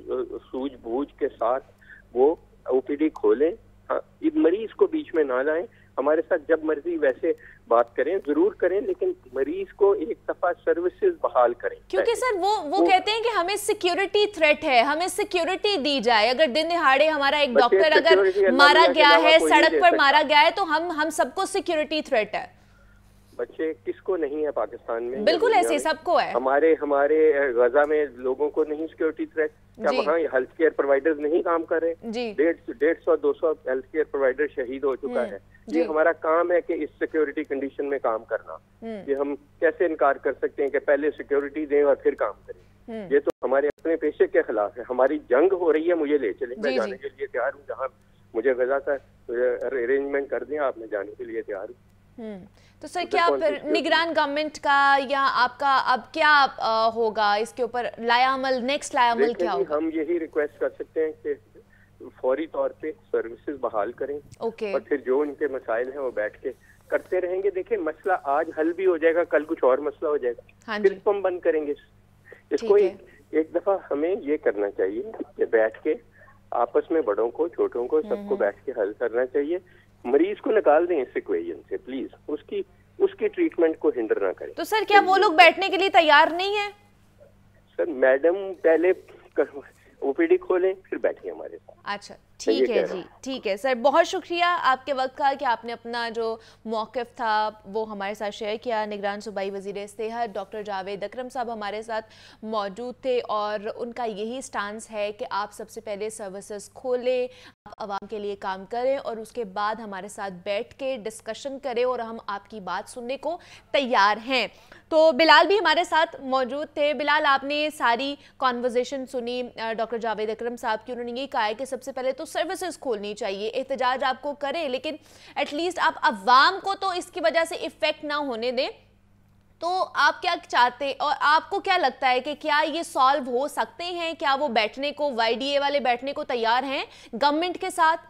सूझबूझ के साथ वो ओ पी डी खोलें, मरीज को बीच में ना लाएं। हमारे साथ जब मर्जी वैसे बात करें, जरूर करें, लेकिन मरीज को एक दफा सर्विसेज बहाल करें। क्योंकि सर वो वो तो, कहते हैं कि हमें सिक्योरिटी थ्रेट है, हमें सिक्योरिटी दी जाए। अगर दिन दिहाड़े हमारा एक डॉक्टर अगर मारा गया है, सड़क पर मारा गया है, तो हम हम सबको सिक्योरिटी थ्रेट है। बच्चे किसको नहीं है पाकिस्तान में? बिल्कुल ऐसे सबको है। हमारे हमारे गजा में लोगों को नहीं सिक्योरिटी थ्रेट? क्या वहाँ हेल्थ केयर प्रोवाइडर्स नहीं काम कर रहे? डेढ़ डेढ़ सौ दो सौ हेल्थ केयर प्रोवाइडर शहीद हो चुका है। ये हमारा काम है कि इस सिक्योरिटी कंडीशन में काम करना। ये हम कैसे इनकार कर सकते हैं कि पहले सिक्योरिटी दें और फिर काम करें? ये तो हमारे अपने पेशे के खिलाफ है। हमारी जंग हो रही है, मुझे ले चलें, मैं जाने के लिए तैयार हूँ। जहाँ मुझे गजा का अरेंजमेंट कर दें आप, मैं जाने के लिए तैयार हूँ। तो सर क्या फिर निगरान गवर्नमेंट का या आपका अब क्या आ, होगा इसके ऊपर लायामल, नेक्स्ट लायामल क्या होगा? हम यही रिक्वेस्ट कर सकते हैं कि फौरी तौर पे सर्विसेज बहाल करें। ओके। और फिर जो उनके मसाइल हैं वो बैठ के करते रहेंगे। देखिए मसला आज हल भी हो जाएगा, कल कुछ और मसला हो जाएगा, हाँ फिर हम बंद करेंगे इसको। एक, एक दफा हमें ये करना चाहिए कि बैठ के आपस में बड़ों को छोटों को सबको बैठ के हल करना चाहिए। मरीज को निकाल दें इस इक्वेशन से प्लीज, उसकी उसकी ट्रीटमेंट को हिंडर ना करें। तो सर क्या वो लोग बैठने के लिए तैयार नहीं है? सर मैडम पहले ओ पी डी खोलें फिर बैठे हमारे साथ। अच्छा ٹھیک ہے جی ٹھیک ہے سر، بہت شکریہ آپ کے وقت کا کہ آپ نے اپنا جو موقف تھا وہ ہمارے ساتھ شیئر کیا۔ نگران صوبائی وزیر صحت ڈاکٹر جاوید اکرم صاحب ہمارے ساتھ موجود تھے اور ان کا یہی سٹانس ہے کہ آپ سب سے پہلے سروسز کھولیں، آپ عوام کے لیے کام کریں اور اس کے بعد ہمارے ساتھ بیٹھ کے ڈسکشن کریں اور ہم آپ کی بات سننے کو تیار ہیں۔ تو بلال بھی ہمارے ساتھ موجود تھے۔ بلال، آپ نے ساری کانورزیشن سنی ڈاکٹر جاوید اکرم صاحب کی، انہوں نے یہ کہا ہے کہ سب سے پہلے تو سروسز کھولنی چاہیے، احتجاج آپ کو کریں لیکن ایٹ لیسٹ آپ عوام کو تو اس کی وجہ سے افیکٹ نہ ہونے دیں۔ تو آپ کیا چاہتے اور آپ کو کیا لگتا ہے کہ کیا یہ سالو ہو سکتے ہیں؟ کیا وہ بیٹھنے کو، وائی ڈی اے والے بیٹھنے کو تیار ہیں گورنمنٹ کے ساتھ؟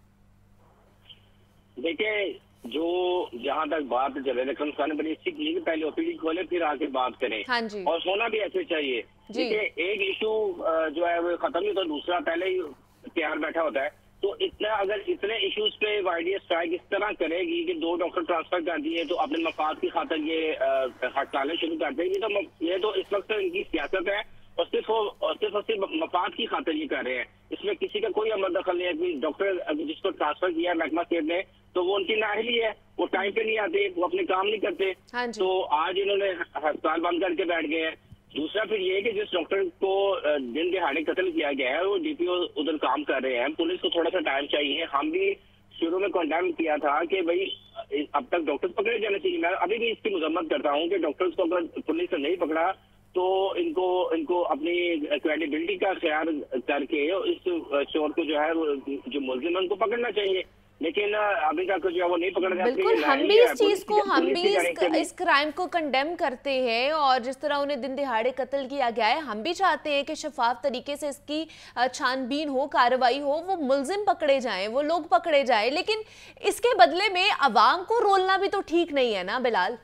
دیکھیں، جو جہاں تک بات جاوید اکرم صاحب نے بڑی اچھی کی کہ پہلے او پی ڈی کھولے پھر آ کے بات کریں، ہاں جی، اور ہونا بھی ایسے چاہیے۔ دیکھیں، ایک ایشو جو ہے وہ ختم نہیں ہوتا، دوسرا پہلے ہی تیار بیٹھا ہوتا ہے۔ تو اتنا اگر اتنے ایشوز پہ وائی ڈی اسٹرائک اس طرح کرے گی کہ دو ڈاکٹر ٹرانسفر کر دیے تو اپنے مفاد کی خاطر یہ ہڑتالیں شروع کر دیں گی، تو یہ تو اس وقت ان کی سیاست ہے اور صرف اور صرف اور صرف مفاد کی خاطر یہ کر رہے ہیں۔ اس میں کسی کا کوئی عمل دخل نہیں ہے۔ کوئی ڈاکٹر جس کو ٹرانسفر کیا ہے محکمہ صحت نے تو وہ ان کی نااہلی ہے، وہ ٹائم پہ نہیں آتے، وہ اپنے کام نہیں کرتے، تو آج انہوں نے ہسپتال بند کر کے بیٹھ گئے ہیں۔ دوسرا پھر یہ کہ جس ڈاکٹر کو دن دہاڑے قتل کیا گیا ہے وہ ڈی پی او ادھر کام کر رہے ہیں، پولیس کو تھوڑا سا ٹائم چاہیے۔ ہم بھی شروع میں کنڈیم کیا تھا کہ بھائی اب تک ڈاکٹر پکڑے جانے چاہیے۔ میں ابھی بھی اس کی مذمت کرتا ہوں کہ ڈاکٹرز کو اگر پولیس نے نہیں پکڑا تو ان کو ان کو اپنی کریڈیبلٹی کا خیال کر کے اس چور کو جو ہے جو ملزم ہے ان کو پکڑنا چاہیے، لیکن ابھی تک جو ہے وہ نہیں پکڑا جاتا۔ بالکل، ہم بھی اس چیز کو ہم بھی اس کرائم کو کنڈیم کرتے ہیں اور جس طرح انہیں دن دہاڑے قتل کیا گیا ہے ہم بھی چاہتے ہیں کہ شفاف طریقے سے اس کی چھان بین ہو، کارروائی ہو، وہ ملزم پکڑے جائیں، وہ لوگ پکڑے جائیں، لیکن اس کے بدلے میں عوام کو رولنا بھی تو ٹھیک نہیں ہے نا بلال؟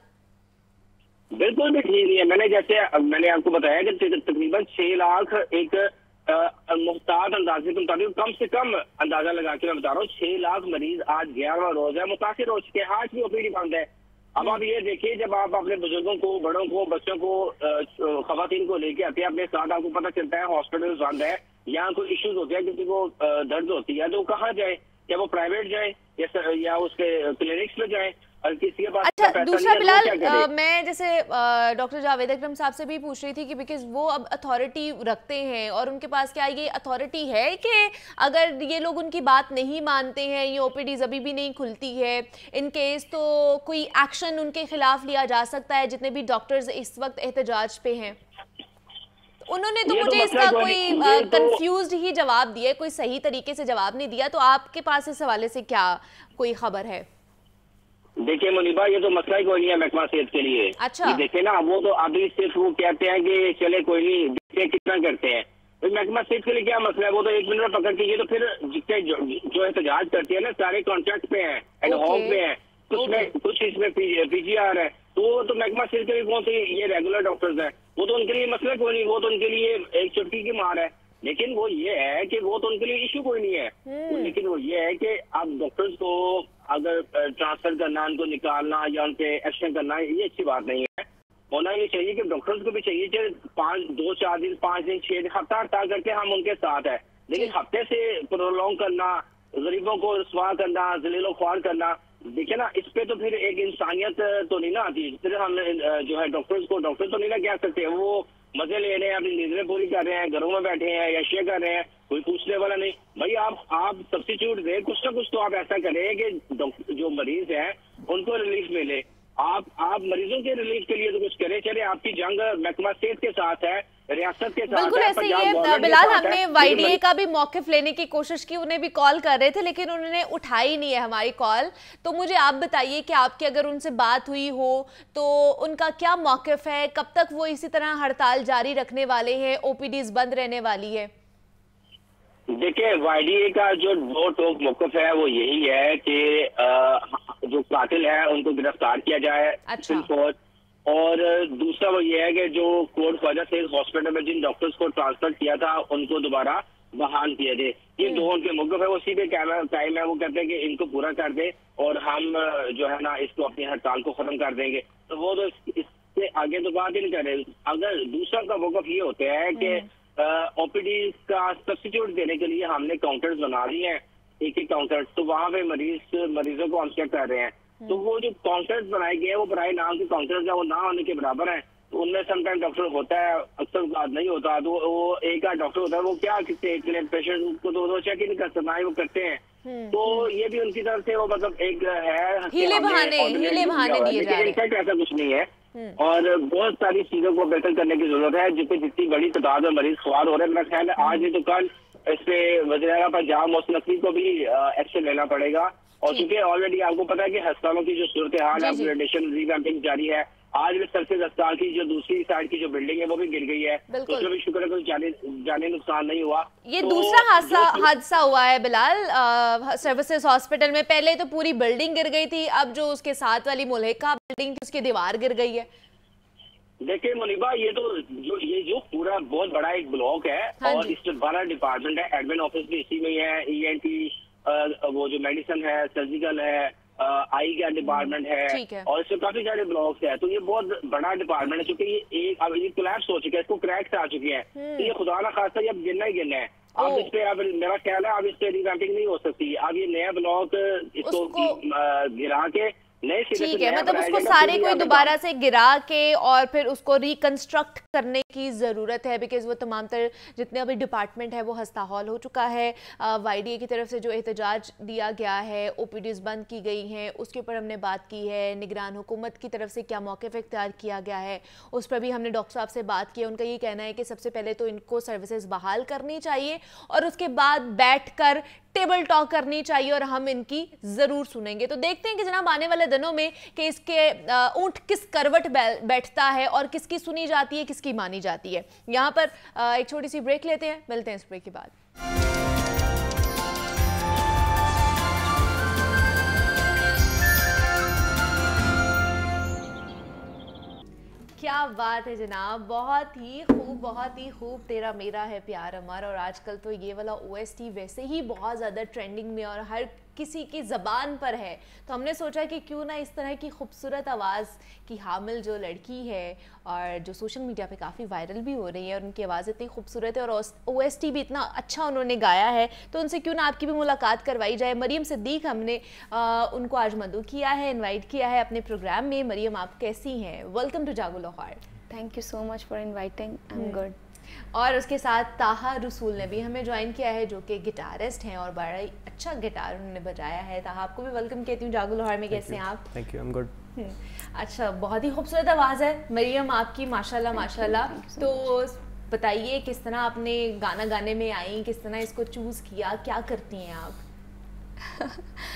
بالکل بھی ٹھیک نہیں ہے۔ میں نے جیسے میں نے آپ کو بتایا کہ تقریباً چھ لاکھ ایک محتاط اندازے کے مطابق کم سے کم اندازہ لگا کے میں بتا رہا ہوں چھ لاکھ مریض آج گیارہواں روز ہے متاثر ہو چکے ہیں، آج بھی او پی ڈی بند ہے۔ اب آپ یہ دیکھیے، جب آپ اپنے بزرگوں کو، بڑوں کو، بچوں کو، خواتین کو لے کے آتے ہیں اپنے ساتھ، آپ کو پتہ چلتا ہے ہاسپٹل بند ہے، یہاں کوئی ایشوز ہوتے ہیں، کسی کو درد ہوتی ہے تو کہاں جائے؟ کیا وہ پرائیویٹ جائیں یا اس کے کلینکس میں جائیں؟ اچھا، دوسرا بلال، میں جیسے ڈاکٹر جاوید اکرم صاحب سے بھی پوچھ رہی تھی کہ بیکاز وہ اب اتھارٹی رکھتے ہیں اور ان کے پاس کیا یہ اتھارٹی ہے کہ اگر یہ لوگ ان کی بات نہیں مانتے ہیں، یہ او پی ڈیز ابھی بھی نہیں کھلتی ہے، ان کیس تو کوئی ایکشن ان کے خلاف لیا جا سکتا ہے جتنے بھی ڈاکٹرز اس وقت احتجاج پہ ہیں؟ انہوں نے تو مجھے اس کا کوئی کنفیوزڈ ہی جواب دیا، کوئی صحیح طریقے سے جواب نہیں دیا، تو آپ کے پاس اس حوالے سے کیا کوئی خبر ہے؟ دیکھیں منیبا، یہ تو مسئلہ ہی کوئی نہیں ہے محکمہ صحت کے لیے۔ اچھا، دیکھیں نا، وہ تو ابھی صرف وہ کہتے ہیں کہ چلے کوئی نہیں، دیکھیں کتنا کرتے ہیں۔ محکمہ صحت کے لیے کیا مسئلہ ہے؟ وہ تو ایک منٹ میں پکڑ کے، یہ تو پھر جتنے جو احتجاج کرتے ہیں نا سارے کانٹریکٹ پہ ہیں، ایڈ ہاک پہ ہیں، کچھ میں کچھ اس میں پی جی آر ہے، تو وہ تو محکمہ صحت کے لیے کون سے یہ ریگولر ڈاکٹرز ہیں، وہ تو ان کے لیے مسئلہ کوئی نہیں، وہ تو ان کے لیے ایک چٹکی کی مار ہے۔ لیکن وہ یہ ہے کہ وہ تو ان کے لیے ایشو کوئی نہیں ہے، لیکن وہ یہ ہے کہ اب ڈاکٹرز کو اگر ٹرانسفر کرنا، ان کو نکالنا یا ان پہ ایکشن کرنا، یہ اچھی بات نہیں ہے۔ ہونا یہ چاہیے کہ ڈاکٹرز کو بھی چاہیے کہ پانچ دو چار دن پانچ دن چھ دن ہفتہ ہڑتال کر کے ہم ان کے ساتھ ہیں، لیکن ہفتے سے پرولونگ کرنا، غریبوں کو رسوا کرنا، ذلیل و خوار کرنا، دیکھیں نا اس پہ تو پھر ایک انسانیت تو نہیں نا آتی۔ پھر ہم جو ہے ڈاکٹرز کو ڈاکٹر تو نہیں نا کہہ سکتے، وہ مزے لے رہے ہیں، اپنی نیندیں پوری کر رہے ہیں، گھروں میں بیٹھے ہیں یا شیئر کر رہے ہیں، کوئی پوچھنے والا نہیں۔ بھائی آپ آپ سبسٹیچیوٹ دیں، کچھ نہ کچھ تو آپ ایسا کریں کہ جو مریض ہیں ان کو ریلیف ملے۔ آپ آپ مریضوں کے ریلیف کے لیے تو کچھ کریں۔ چلے آپ کی جنگ محکمہ صحت کے ساتھ ہے، ریاست کے ساتھ، بالکل ایسے ہی ہے بلال۔ ہم نے وائی ڈی اے کا بھی موقف لینے کی کوشش کی، انہیں بھی کال کر رہے تھے لیکن انہوں نے اٹھائی نہیں ہے ہماری کال۔ تو مجھے آپ بتائیے کہ آپ کی اگر ان سے بات ہوئی ہو تو ان کا کیا موقف ہے، کب تک وہ اسی طرح ہڑتال جاری رکھنے والے ہیں، او پی ڈیز بند رہنے والی ہے؟ دیکھیں، وائی ڈی اے کا جو دو ٹوک موقف ہے وہ یہی ہے کہ جو قاتل ہے ان کو گرفتار کیا جائے، اور دوسرا وہ یہ ہے کہ جو کوٹ خواجہ سیز ہاسپٹل میں جن ڈاکٹرز کو ٹرانسفر کیا تھا ان کو دوبارہ بحال کیا دے۔ یہ دو ان کے موقف ہے، وہ اسی پہ قائم ہے۔ وہ کہتے ہیں کہ ان کو پورا کر دیں اور ہم جو ہے نا اس کو اپنی ہڑتال کو ختم کر دیں گے، تو وہ تو اس سے آگے تو بات ہی نہیں کر رہے۔ اگر دوسرا کا موقف یہ ہوتا ہے کہ ओपीडी का सब्स्टिट्यूट देने के लिए हमने काउंटर्स बना दिए हैं, एक एक काउंटर, तो वहाँ पे मरीज मरीजों को हम चेक कर रहे हैं। तो वो जो काउंटर्स बनाए गए हैं वो बराए नाम के काउंटर्स हैं, वो ना होने के बराबर हैं। तो उनमें समटाइम डॉक्टर होता है, अक्सर बात नहीं होता, तो वो एक आध डॉक्टर होता है, वो क्या कितने पेशेंट को तो चेक ही नहीं कर सकता, वो करते हैं। तो ये भी उनकी तरफ से वो मतलब एक है हीले बहाने हीले बहाने दिए जा रहे हैं। इनफैक्ट ऐसा कुछ नहीं है, और बहुत सारी चीजों को बेहतर करने की जरूरत है, जिससे जितनी बड़ी तादाद में मरीज सवार हो रहे हैं। मेरा ख्याल है आज नहीं तो कल इस पे वज़ीर पंजाब मोहसिन नकवी को भी एक्शन लेना पड़ेगा। और क्योंकि ऑलरेडी आपको पता है कि अस्पतालों की जो सूरत हाल है, अपग्रेडेशन रिवैम्पिंग जारी है। आज भी सर्फेस अस्पताल की जो दूसरी साइड की जो बिल्डिंग है वो भी गिर गई है, तो उसमें भी शुक्र है कोई जाने जाने नुकसान नहीं हुआ। ये तो दूसरा हादसा हादसा हुआ है बिलाल सर्विसेज हॉस्पिटल में। पहले तो पूरी बिल्डिंग गिर गई थी, अब जो उसके साथ वाली मुल्हिका बिल्डिंग थी उसकी दीवार गिर गई है। देखिए मुनीबा, ये तो जो ये जो पूरा बहुत बड़ा एक ब्लॉक है, हाँ, और इस बड़ा डिपार्टमेंट है, एडमिन ऑफिस भी इसी में है, ई एन टी वो जो मेडिसिन है, सर्जिकल है, आई का डिपार्टमेंट है, है और इसमें काफी सारे ब्लॉक्स है। तो ये बहुत बड़ा डिपार्टमेंट है, क्योंकि ये एक अब ये कोलैप्स हो चुका है, इसको क्रैक्स आ चुके हैं। तो ये खुदा ना खासा ये अब गिरना ही गिरना है। अब इस पे अब मेरा ख्याल है अब इस पे रिवैम्पिंग नहीं हो सकती। अब ये नया ब्लॉक इसको गिरा के ठीक है, मतलब उसको सारे को दोबारा से गिरा के और फिर उसको रिकंस्ट्रक्ट करने की ज़रूरत है, बिकॉज वो तमाम तर जितने अभी डिपार्टमेंट है वो हस्ताहौल हो चुका है। वाईडीए की तरफ से जो एहतजाज दिया गया है, ओपीडीज बंद की गई हैं, उसके ऊपर हमने बात की है। निगरान हुकूमत की तरफ से क्या मौक़िफ़ इख्तियार किया गया है उस पर भी हमने डॉक्टर साहब से बात की। उनका ये कहना है कि सबसे पहले तो इनको सर्विसेज बहाल करनी चाहिए और उसके बाद बैठ कर टेबल टॉक करनी चाहिए और हम इनकी ज़रूर सुनेंगे। तो देखते हैं कि जनाब आने वाले दिनों में कि इसके ऊंट किस करवट बैठता है और किसकी सुनी जाती है, किसकी मानी जाती है। यहाँ पर एक छोटी सी ब्रेक लेते हैं, मिलते हैं इस ब्रेक के बाद। क्या बात है जनाब, बहुत ही खूब, बहुत ही खूब। तेरा मेरा है प्यार अमर। और आजकल तो ये वाला ओएसटी वैसे ही बहुत ज़्यादा ट्रेंडिंग में और हर किसी की ज़बान पर है, तो हमने सोचा कि क्यों ना इस तरह की खूबसूरत आवाज़ की हामिल जो लड़की है और जो सोशल मीडिया पे काफ़ी वायरल भी हो रही है और उनकी आवाज़ इतनी खूबसूरत है और ओएसटी भी इतना अच्छा उन्होंने गाया है, तो उनसे क्यों ना आपकी भी मुलाकात करवाई जाए। मरियम सिद्दीक हमने आ, उनको आज मदऊ किया है, इन्वाइट किया है अपने प्रोग्राम में। मरियम, आप कैसी हैं? Welcome to Jago Lahore. Thank you so much for inviting, I am good. और उसके साथ ताहा रसूल ने भी हमें ज्वाइन किया है, जो कि गिटारिस्ट हैं और बड़ा ही अच्छा गिटार उन्होंने बजाया है। ताहा, आपको भी वेलकम कहती हूँ जागो लाहौर में। कैसे हैं आप? Thank you, I am good. अच्छा, बहुत ही खूबसूरत आवाज़ है मरियम आपकी, माशाल्लाह माशाल्लाह। तो बताइए किस तरह आपने गाना गाने में आई, किस तरह इसको चूज़ किया, क्या करती हैं आप?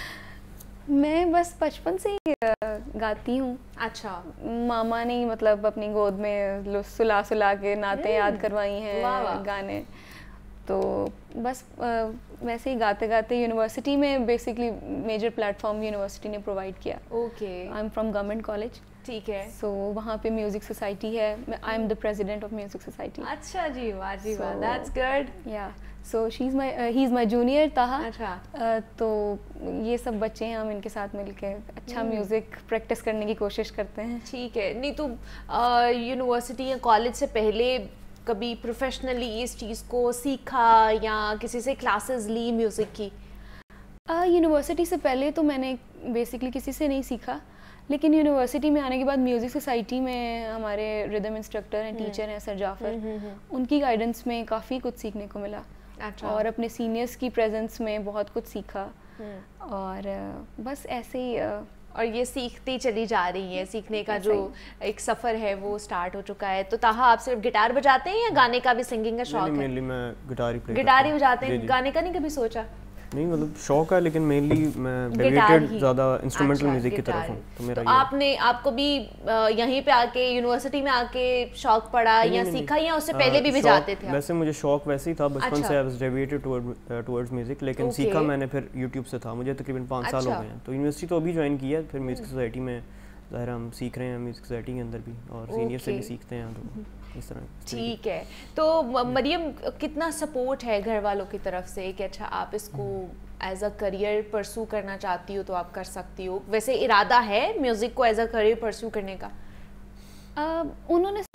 मैं बस बचपन से ही गाती हूँ। अच्छा। मामा ने मतलब अपनी गोद में सुला सुला के नाते याद करवाई हैं गाने, तो बस वैसे ही गाते गाते यूनिवर्सिटी में बेसिकली मेजर प्लेटफॉर्म यूनिवर्सिटी ने प्रोवाइड किया। Okay. I am from government college. ठीक है। सो so, वहाँ पे म्यूजिक सोसाइटी है, I am the president of music society. अच्छा जी, वाह जी वाह, that's good. Yeah so she is my he is my junior Taha. अच्छा। uh, तो ये सब बच्चे हैं, हम इनके साथ मिलके अच्छा म्यूज़िक प्रैक्टिस करने की कोशिश करते हैं। ठीक है। नहीं तो यूनिवर्सिटी या कॉलेज से पहले कभी प्रोफेशनली इस चीज़ को सीखा या किसी से क्लासेस ली म्यूज़िक की? यूनिवर्सिटी uh, से पहले तो मैंने बेसिकली किसी से नहीं सीखा, लेकिन यूनिवर्सिटी में आने के बाद म्यूज़िक सोसाइटी में हमारे रिदम इंस्ट्रक्टर हैं, टीचर हैं सर जाफ़र, उनकी गाइडेंस में काफ़ी कुछ सीखने को मिला। अच्छा। और अपने सीनियर्स की प्रेजेंस में बहुत कुछ सीखा और बस ऐसे ही और ये सीखती चली जा रही है। सीखने का जो एक सफ़र है वो स्टार्ट हो चुका है। तो ताहा, आप सिर्फ गिटार बजाते हैं या गाने का भी, सिंगिंग का शौक है? मेनली मैं गिटार ही प्ले गिटार ही बजाते हैं, गाने का नहीं कभी सोचा? नहीं, मतलब शौक है, लेकिन मेनली मैं डेडिकेटेड ज़्यादा इंस्ट्रूमेंटल म्यूजिक की तरफ हूँ। तो मेरा तो आपने आपको भी यहीं पे आके यूनिवर्सिटी में आके शौक पड़ा या सीखा या उससे पहले भी बजाते थे? वैसे मुझे शौक वैसे ही था बचपन से, I was deviated towards music, लेकिन सीखा मैंने फिर यूट्यूब से था। मुझे तकरीबन पाँच साल हो गए हैं, तो यूनिवर्सिटी तो अभी ज्वाइन किया है, फिर म्यूजिक सोसाइटी में ज़ाहिर हम सीख रहे हैं, म्यूजिक सोसाइटी के अंदर भी और सीनियर से भी सीखते हैं, तो इस तरह। ठीक है। तो मरियम, कितना सपोर्ट है घर वालों की तरफ से कि अच्छा आप इसको एज अ करियर परस्यू करना चाहती हो तो आप कर सकती हो? वैसे इरादा है म्यूज़िक को एज अ करियर परस्यू करने का? uh, उन्होंने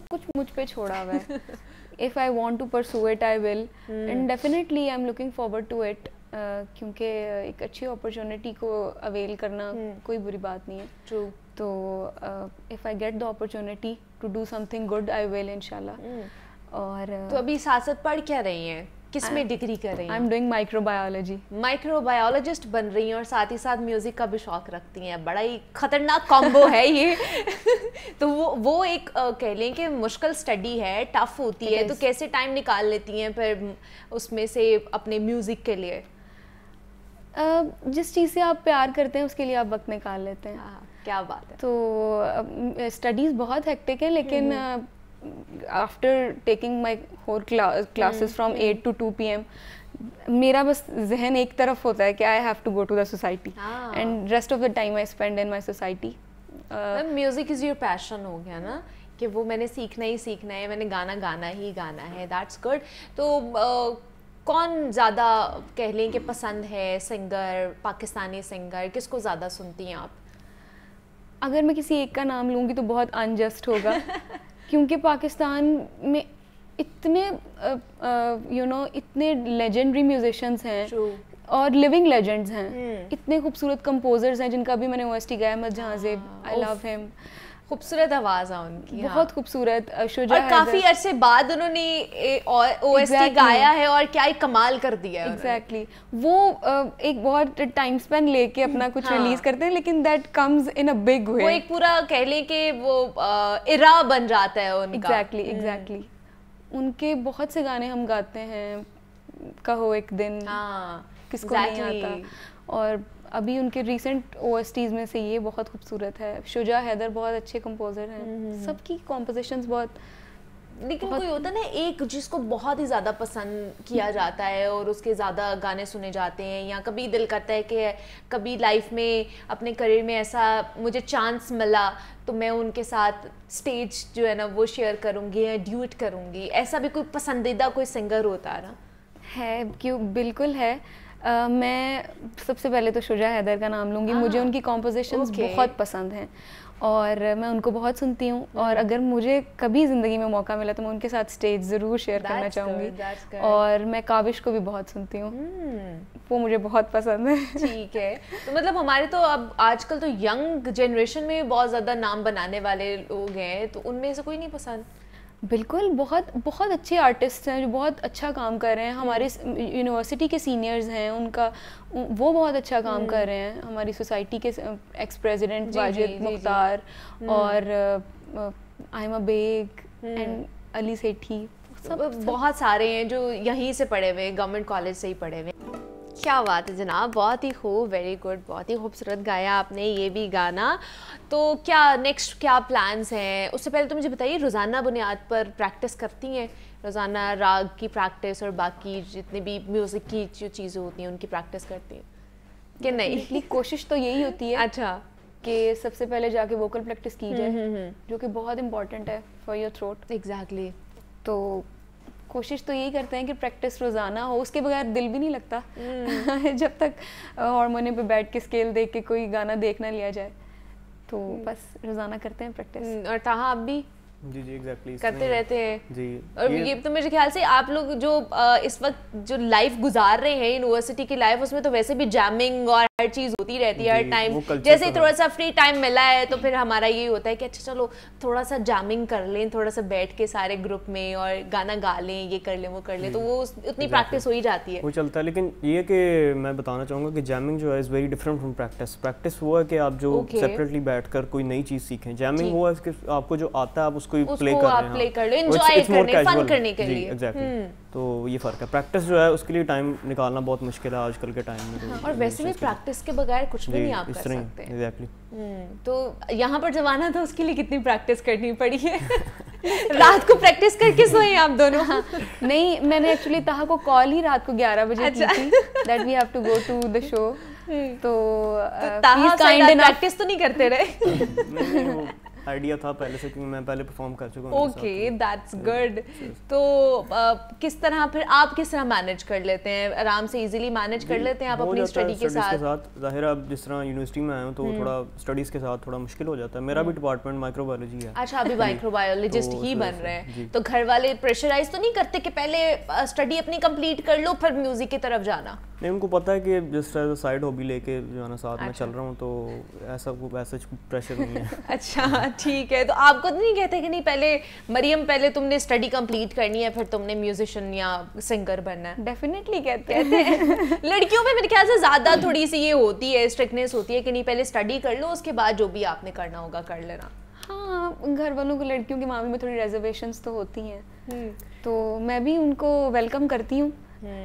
کچھ مجھ پہ چھوڑا ہوا ہے. If I want to pursue it, I will. And definitely I'm looking forward to it. کیونکہ ایک اچھی اپرچونٹی کو اویل کرنا کوئی بری بات نہیں ہے. True. تو if I get the opportunity to do something good, I will انشاءاللہ. اور تو ابھی سیاست پڑھ کیا رہی ہیں, کس میں ڈگری کر رہی ہیں؟ I'm doing microbiology. Microbiologist بن رہی ہیں اور ساتھ ہی ساتھ میوزک کا بھی شوق رکھتی ہیں. بڑا ہی خطرناک کامبو ہے یہ. تو وہ وہ ایک کہہ لیں کہ مشکل اسٹڈی ہے, ٹف ہوتی ہے, تو کیسے ٹائم نکال لیتی ہیں پھر اس میں سے اپنے میوزک کے لیے؟ جس چیز سے آپ پیار کرتے ہیں اس کے لیے آپ وقت نکال لیتے ہیں. کیا بات ہے. تو اسٹڈیز بہت ہیکٹک ہیں, لیکن after taking my whole classes from eight to two PM ایم میرا بس ذہن ایک طرف ہوتا ہے کہ I have to go to the society, and rest of the time I spend in my society. Music is your passion ہو گیا نا, کہ وہ میں نے سیکھنا ہی سیکھنا ہے, میں نے گانا گانا ہی گانا ہے. That's good. تو کون زیادہ کہہ لیں کہ پسند ہے سنگر, پاکستانی سنگر, کس کو زیادہ سنتی ہیں آپ؟ اگر میں کسی ایک کا نام لوں گی تو بہت انجسٹ ہوگا, کیونکہ پاکستان میں اتنے یو نو اتنے لیجنڈری میوزیشینس ہیں اور لیونگ لیجنڈز ہیں, اتنے خوبصورت کمپوزرز ہیں جن کا بھی میں نے او ایس ٹی گایا. احمد جہاں زیب, آئی لو ہیم, خوبصورت آواز ہے ان کی, بہت خوبصورت. شجاع اور کافی عرصے بعد انہوں نے او ایس ٹی گایا ہے اور کیا ہی کمال کر دیا ہے. ایگزیکٹلی. وہ ایک بہت ٹائم اسپین لے کے اپنا کچھ ریلیز کرتے ہیں, لیکن that comes in a big way. وہ ایک پورا کہہ لیں کہ وہ ایرا بن جاتا ہے ان کا. Exactly exactly. ان کے بہت سے گانے ہم گاتے ہیں, کہو ایک دن, کس کو نہیں آتا. اور ابھی ان کے ریسنٹ او ایس ٹیز میں سے یہ بہت خوبصورت ہے. شجاع حیدر بہت اچھے کمپوزر ہیں, سب کی کمپوزیشنز بہت. لیکن کوئی ہوتا ہے نا ایک جس کو بہت ہی زیادہ پسند کیا جاتا ہے اور اس کے زیادہ گانے سنے جاتے ہیں, یا کبھی دل کرتا ہے کہ کبھی لائف میں اپنے کریئر میں ایسا مجھے چانس ملا تو میں ان کے ساتھ اسٹیج جو ہے نا وہ شیئر کروں گی یا ڈیوٹ کروں گی. ایسا بھی کوئی پسندیدہ کوئی سنگر ہوتا ہے نا؟ ہے, کیوں, بالکل ہے. Uh, میں سب سے پہلے تو شجاع حیدر کا نام لوں گی. مجھے ان کی کمپوزیشنز بہت پسند ہیں اور میں ان کو بہت سنتی ہوں, اور اگر مجھے کبھی زندگی میں موقع ملا تو میں ان کے ساتھ اسٹیج ضرور شیئر کرنا چاہوں گی. اور میں کاوش کو بھی بہت سنتی ہوں, وہ مجھے بہت پسند ہے. ٹھیک ہے. تو مطلب ہمارے تو اب آج کل تو ینگ جنریشن میں بہت زیادہ نام بنانے والے لوگ ہیں, تو ان میں سے کوئی نہیں پسند؟ بالکل, بہت بہت اچھے آرٹسٹ ہیں جو بہت اچھا کام کر رہے ہیں. ہمارے یونیورسٹی کے سینئرز ہیں, ان کا وہ بہت اچھا کام کر رہے ہیں. ہماری سوسائٹی کے ایکس پریزیڈنٹ واجد مختار اور آئمہ بیگ اینڈ علی سیٹھی, سب بہت سارے ہیں جو یہیں سے پڑھے ہوئے, گورنمنٹ کالج سے ہی پڑھے ہوئے. کیا بات ہے جناب, بہت ہی خوب, ویری گڈ, بہت ہی خوبصورت گایا آپ نے یہ بھی گانا. تو کیا نیکسٹ کیا پلانس ہیں؟ اس سے پہلے تو مجھے بتائیے, روزانہ بنیاد پر پریکٹس کرتی ہیں؟ روزانہ راگ کی پریکٹس اور باقی جتنے بھی میوزک کی جو چیزیں ہوتی ہیں ان کی پریکٹس کرتی ہیں کہ نہیں؟ کوشش تو یہی ہوتی ہے اچھا کہ سب سے پہلے جا کے ووکل پریکٹس کی جائے, جو کہ بہت امپورٹنٹ ہے فار یور تھروٹ. ایگزیکٹلی. تو کوشش تو یہی کرتے ہیں کہ پریکٹس روزانہ ہو, اس کے بغیر دل بھی نہیں لگتا جب تک ہارمونیم پہ بیٹھ کے اسکیل دیکھ کے کوئی گانا دیکھ نہ لیا جائے. تو بس روزانہ کرتے ہیں پریکٹس. اور تاہا آپ بھی جی جی ایگزیکٹلی کرتے رہتے ہیں؟ جی. اور یہ تو میرے خیال سے آپ لوگ جو اس وقت جو لائف گزار رہے ہیں یونیورسٹی کی لائف, اس میں تو ویسے بھی جیمنگ اور ہر چیز ہوتی رہتی ہے ہر ٹائم. جیسے تھوڑا سا فری ٹائم ملا ہے تو پھر ہمارا یہ ہوتا ہے کہ اچھا چلو تھوڑا سا جیمنگ کر لیں, تھوڑا سا بیٹھ کے سارے گروپ میں اور گانا گا لیں, یہ کر لیں وہ کر لیں, تو وہ اتنی پریکٹس ہو ہی جاتی ہے, وہ چلتا ہے. لیکن یہ کہ میں بتانا چاہوں گا کہ جیمنگ جو ہے is very different from practice. Practice وہ ہے کہ آپ جو سیپریٹلی بیٹھ کر کوئی نئی چیز سیکھیں. جیمنگ وہ ہے کہ آپ کو جو آتا ہے آپ اس کو پلے کر رہے ہیں, پلے کر لیں, انجوائے کرنے, فن کرنے کے لیے. ایگزیکٹلی. تو یہ فرق ہے. پریکٹس جو ہے اس کے لیے ٹائم نکالنا بہت مشکل ہے آج کل کے ٹائم میں, اور ویسے بھی پریکٹس کے بغیر کچھ بھی نہیں آپ کر سکتے. ایگزیکٹلی. تو یہاں پر جب آنا تھا اس کے لیے کتنی پریکٹس کرنی پڑی ہے؟ رات کو پریکٹس کر کے سوئے آپ دونوں؟ نہیں, میں نے ایکچولی تاہا کو کال ہی رات کو گیارہ بجے کی تھی that we have to go to the show. تو تاہا پریکٹس تو نہیں کرتے رہے؟ आइडिया था पहले से, क्योंकि मैं पहले परफॉर्म कर चुका हूं। Okay, that's good. तो किस तरह फिर आप किस तरह मैनेज कर लेते हैं, आराम से इजीली मैनेज कर लेते हैं आप अपनी स्टडी के साथ? ज़ाहिर है, अब जिस तरह यूनिवर्सिटी में आया हूं तो थोड़ा स्टडीज के साथ थोड़ा मुश्किल हो जाता है। मेरा भी डिपार्टमेंट माइक्रोबायोलॉजी है। अच्छा, अभी माइक्रोबायोलॉजिस्ट ही बन रहे हैं, तो घर वाले प्रेशराइज तो नहीं करते कि पहले स्टडी अपनी कंप्लीट कर लो फिर म्यूजिक की तरफ जाना? नहीं, उनको पता है कि जिस तरह साइड हॉबी लेके जो है ना साथ में चल रहा हूँ, तो ऐसा वैसा प्रेशर नहीं है। अच्छा, ठीक है। तो आपको तो नहीं कहते कि नहीं पहले मरियम पहले तुमने स्टडी कंप्लीट करनी है फिर तुमने म्यूजिशियन या सिंगर बनना है? डेफिनेटली कहते हैं। लड़कियों में मेरे ख्याल से ज़्यादा थोड़ी सी ये होती है, स्ट्रिक्टनेस होती है कि नहीं पहले स्टडी कर लो, उसके बाद जो भी आपने करना होगा कर लेना। हाँ, घर वालों को लड़कियों के मामले में थोड़ी रिजर्वेशंस तो होती हैं, तो मैं भी उनको वेलकम करती हूँ,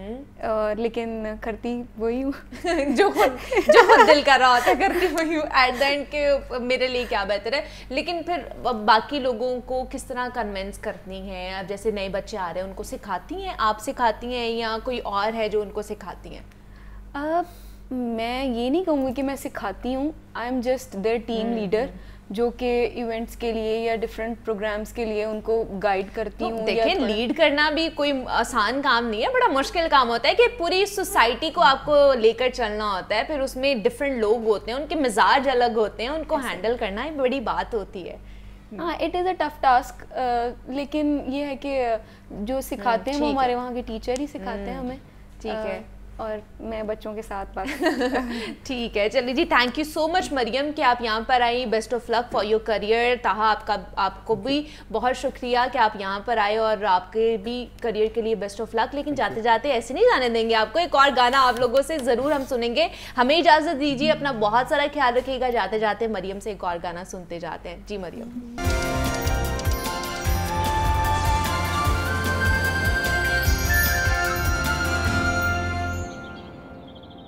और लेकिन करती वही हूँ जो खुद जो खुद दिल कर रहा होता है करती वही हूँ। एट द एंड के मेरे लिए क्या बेहतर है। लेकिन फिर बाकी लोगों को किस तरह कन्विंस करनी है? अब जैसे नए बच्चे आ रहे हैं, उनको सिखाती हैं, आप सिखाती हैं या कोई और है जो उनको सिखाती हैं? अब मैं ये नहीं कहूँगी कि मैं सिखाती हूँ, I am just their team leader, जो कि इवेंट्स के लिए या डिफरेंट प्रोग्राम्स के लिए उनको गाइड करती हूँ। तो देखें, लीड करना भी कोई आसान काम नहीं है, बड़ा मुश्किल काम होता है कि पूरी सोसाइटी को आपको लेकर चलना होता है, फिर उसमें डिफरेंट लोग होते हैं, उनके मिजाज अलग होते हैं, उनको हैंडल करना एक बड़ी बात होती है। हाँ, it is a tough task, लेकिन ये है कि जो सिखाते हैं वो हमारे वहाँ के टीचर ही सिखाते हैं हमें। ठीक है, और मैं बच्चों के साथ बात ठीक है, चलिए जी, thank you so much Maryam कि आप यहाँ पर आई। Best of luck for your career. Taha, आपका आपको भी बहुत शुक्रिया कि आप यहाँ पर आए, और आपके भी करियर के लिए बेस्ट ऑफ लक। लेकिन जाते जाते ऐसे नहीं जाने देंगे आपको, एक और गाना आप लोगों से ज़रूर हम सुनेंगे। हमें इजाज़त दीजिए, अपना बहुत सारा ख्याल रखिएगा। जाते जाते मरियम से एक और गाना सुनते जाते हैं। जी मरियम।